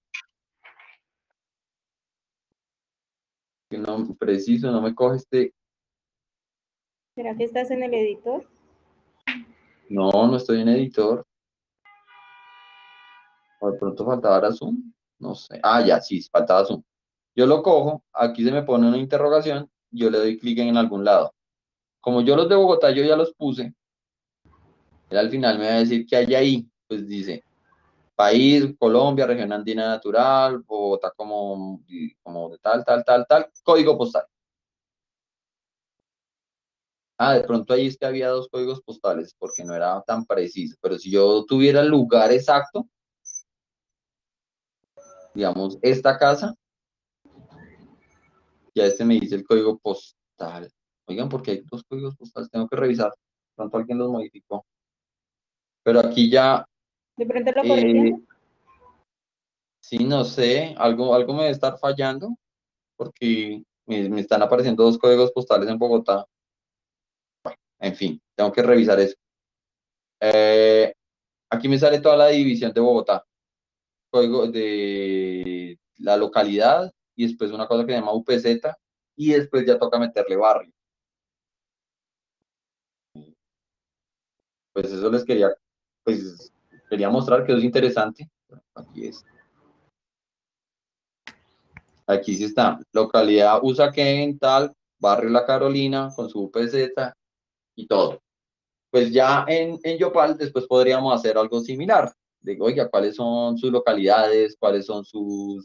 que no, preciso, no me coge este, ¿Será que estás en el editor? no, no estoy en editor, o de pronto faltaba Zoom, no sé, ah, ya, sí, faltaba Zoom. Yo lo cojo, aquí se me pone una interrogación, yo le doy clic en algún lado. Como yo los de Bogotá yo ya los puse, él al final me va a decir que hay ahí, pues dice, país, Colombia, región andina natural, Bogotá como, como de tal, tal, tal, tal, código postal. Ah, de pronto ahí es que había dos códigos postales, porque no era tan preciso, pero si yo tuviera el lugar exacto, digamos, esta casa, ya este me dice el código postal. Oigan, porque hay dos códigos postales, tengo que revisar, de pronto alguien los modificó. Pero aquí ya, ¿De pronto lo eh, corrigieron? sí, no sé, algo, algo me debe estar fallando, porque me, me están apareciendo dos códigos postales en Bogotá. En fin, tengo que revisar eso. Eh, aquí me sale toda la división de Bogotá, código de la localidad, y después una cosa que se llama U P Z, y después ya toca meterle barrio. Pues eso les quería, pues quería mostrar que eso es interesante. Aquí es. Aquí sí está. Localidad Usaquén, tal, barrio La Carolina, con su U P Z y todo. Pues ya en, en Yopal después podríamos hacer algo similar. Digo, oiga, ¿cuáles son sus localidades? ¿Cuáles son sus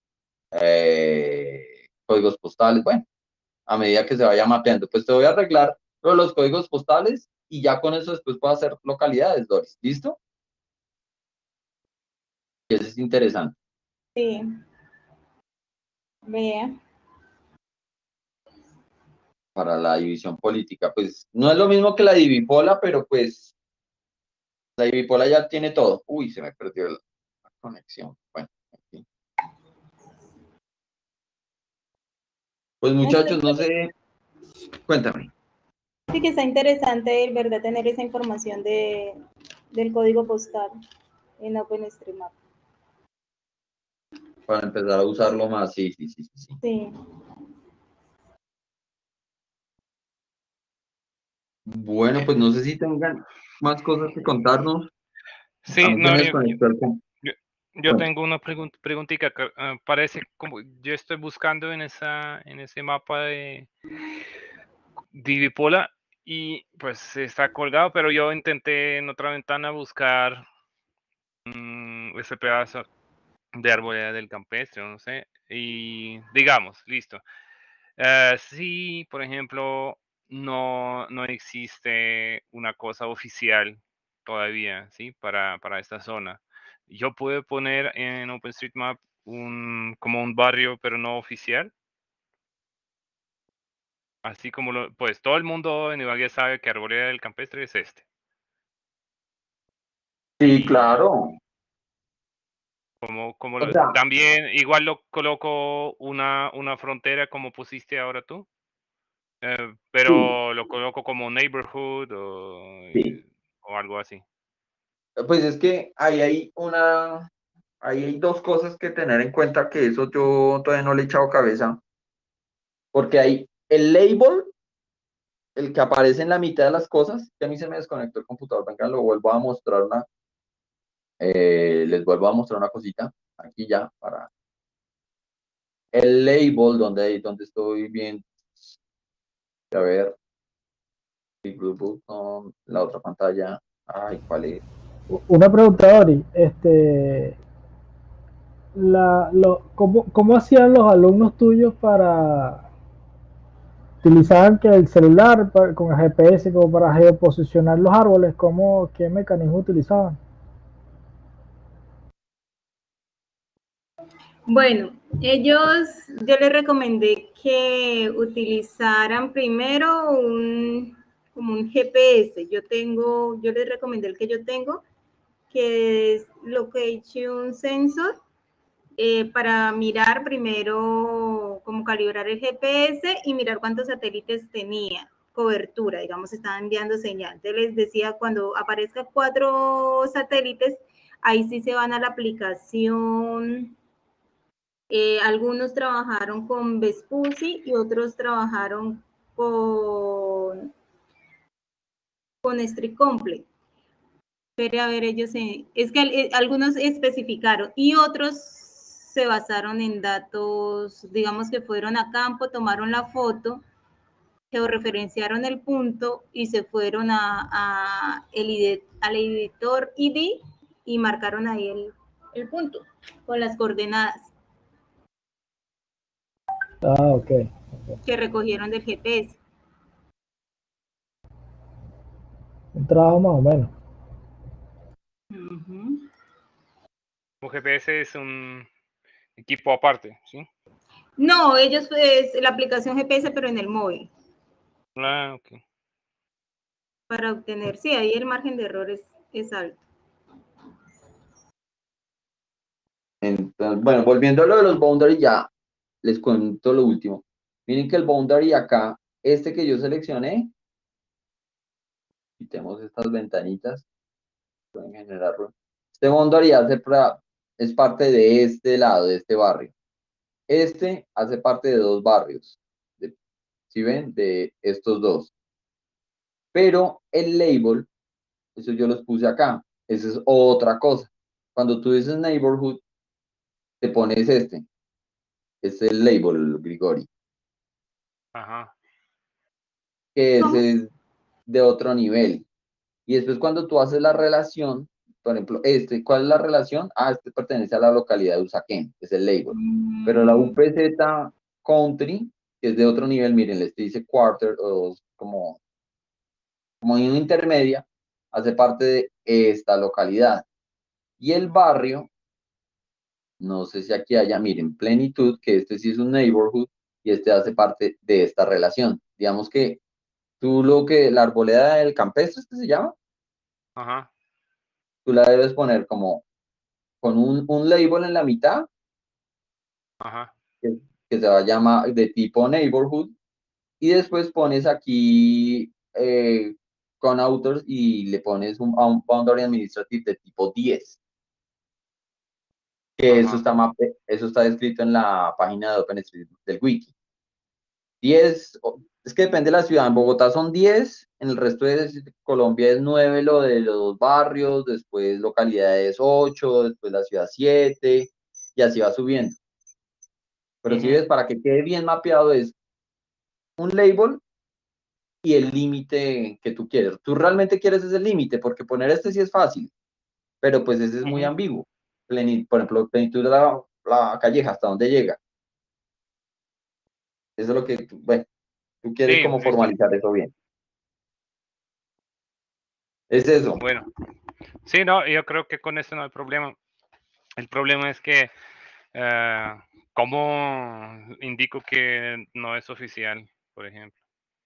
eh, códigos postales? Bueno, a medida que se vaya mapeando, pues te voy a arreglar los códigos postales y ya con eso después puedo hacer localidades, Doris. ¿Listo? Y eso es interesante. Sí. Vea. Para la división política, pues no es lo mismo que la divipola, pero pues la divipola ya tiene todo. Uy, se me perdió la, la conexión. Bueno, en fin. Pues muchachos, no sé, cuéntame. Sí que está interesante, ¿verdad? Tener esa información de, del código postal en OpenStreetMap. para empezar a usarlo más, sí, sí, sí, sí. sí. Sí. Bueno, pues no sé si tengan más cosas que contarnos. Sí, A mí se no, me yo, desconectó el com- yo, yo bueno, tengo una pregun- preguntita que ah, parece como yo estoy buscando en esa en ese mapa de Divipola y pues está colgado, pero yo intenté en otra ventana buscar mm, ese pedazo de arboleda del campestre, no sé, y digamos, listo. Eh, si, por ejemplo, no, no existe una cosa oficial todavía, ¿sí? Para, para esta zona. Yo puedo poner en OpenStreetMap un, como un barrio, pero no oficial. Así como lo, pues todo el mundo en Ibagué sabe que Arboleda del Campestre es este. sí, Y claro. como, como O lo- sea, también igual lo coloco una, una frontera como pusiste ahora tú. Eh, sí, pero lo coloco como neighborhood o, sí. o algo así. Pues es que ahí hay una, ahí hay dos cosas que tener en cuenta que eso yo todavía no le he echado cabeza, porque hay el label, el que aparece en la mitad de las cosas, que a mí se me desconectó el computador, venga, lo vuelvo a mostrar una, eh, les vuelvo a mostrar una cosita, aquí ya, para el label, donde, donde estoy bien, a ver, um, la otra pantalla, ay, ¿cuál es? Una pregunta, Ori, este, la, lo, ¿cómo, ¿cómo hacían los alumnos tuyos para utilizaban que el celular para, con el G P S como para geoposicionar los árboles? ¿Cómo, qué mecanismo utilizaban? Bueno, ellos, yo les recomendé que utilizaran primero un, como un G P S. Yo tengo, yo les recomendé el que yo tengo, que es Location Sensor, eh, para mirar primero cómo calibrar el G P S y mirar cuántos satélites tenía cobertura, digamos, estaban enviando señal. Entonces les decía, cuando aparezca cuatro satélites, ahí sí se van a la aplicación. Eh, algunos trabajaron con Vespucci y otros trabajaron con, con Street Complete. Pero a ver, ellos se, es que eh, algunos especificaron y otros se basaron en datos, digamos que fueron a campo, tomaron la foto, georreferenciaron el punto y se fueron a, a el, al editor I D y marcaron ahí el, el punto con las coordenadas. Ah, ok. okay. Que recogieron del G P S. Un trabajo más o menos. Uh-huh. Un G P S es un equipo aparte, ¿sí? No, ellos es la aplicación G P S, pero en el móvil. Ah, ok. Para obtener, sí, ahí el margen de error es, es alto. Entonces, bueno, volviendo a lo de los boundaries, ya les cuento lo último. Miren que el boundary acá, este que yo seleccioné, quitemos estas ventanitas, pueden generarlo. Este boundary hace pra, es parte de este lado, de este barrio. Este hace parte de dos barrios, de, ¿sí ven? De estos dos. Pero el label, eso yo los puse acá, esa es otra cosa. Cuando tú dices neighborhood, te pones este, es el label, Grigori, Ajá. que ¿Cómo? ese es de otro nivel. Y después cuando tú haces la relación, por ejemplo, este, ¿cuál es la relación? Ah, este pertenece a la localidad de Usaquén, es el label. Pero la Mm, U P Z Country, que es de otro nivel, miren, les dice quarter, o como, como en una intermedia, hace parte de esta localidad. Y el barrio, no sé si aquí haya, miren, plenitud, que este sí es un neighborhood, y este hace parte de esta relación. Digamos que tú lo que, la arboleda del campestre, ¿es que se llama? Ajá. Tú la debes poner como con un, un label en la mitad Ajá. que, que se va a llamar de tipo neighborhood y después pones aquí eh, con authors y le pones un, a un boundary administrative de tipo diez. que Ajá. eso está, mape- eso está descrito en la página de OpenStreetMap del wiki. diez, o- es que depende de la ciudad. En Bogotá son diez, en el resto de Colombia es nueve lo de los barrios, después localidades ocho, después la ciudad siete, y así va subiendo. Pero si Ujú. ves, para que quede bien mapeado es un label y el límite que tú quieres. Tú realmente quieres ese límite, porque poner este sí es fácil, pero pues ese es muy Ujú. ambiguo. Pleni- por ejemplo, plenitud de la, la calleja, ¿hasta dónde llega? Eso es lo que, tú- bueno, tú quieres Sí, como listo. formalizar eso bien. Es eso. Bueno, sí, no, yo creo que con eso no hay problema. El problema es que, eh, ¿cómo indico que no es oficial, por ejemplo?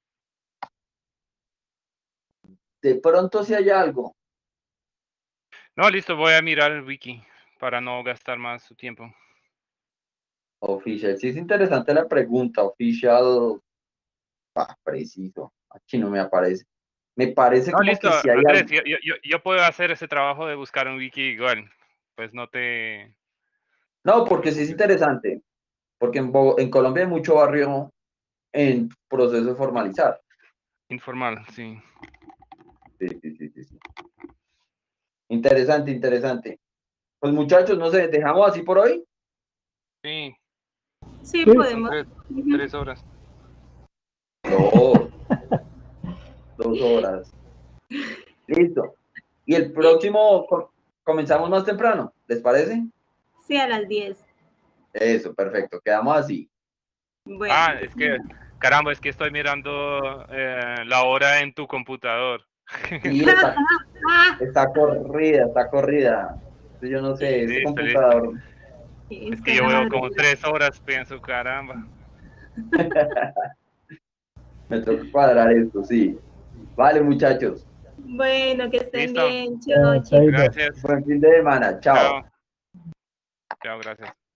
De pronto si hay algo. No, listo, voy a mirar el wiki para no gastar más su tiempo. Official, sí es interesante la pregunta, official, ah, preciso, aquí no me aparece. Me parece No, como listo, que si hay Andrés, algo. yo, yo, yo yo puedo hacer ese trabajo de buscar un wiki igual. Pues no te, No, no te porque sí es preocupes. interesante, porque en, Bo- en Colombia hay mucho barrio en proceso de formalizar. Informal, sí. Sí, sí, sí, sí, sí. Interesante, interesante. Pues muchachos, no sé, dejamos así por hoy. Sí, Sí, Sí. son podemos. tres, Ujú. tres horas. Dos, dos horas. Listo. Y el próximo co- comenzamos más temprano, ¿les parece? Sí, a las diez. Eso, perfecto. Quedamos así. Ah, Bueno, que es que, caramba, es que estoy mirando eh, la hora en tu computador. Sí, está, está corrida, está corrida. Yo no sé, ese Listo, listo. computador. Es que está en yo la veo como madrugada. tres horas, pienso, caramba. Me toca cuadrar esto, sí. Vale, muchachos. Bueno, que estén Listo, bien. Chao, Eh, chicos. chaito. gracias. Buen fin de semana. Chao. Chao. Chao, gracias.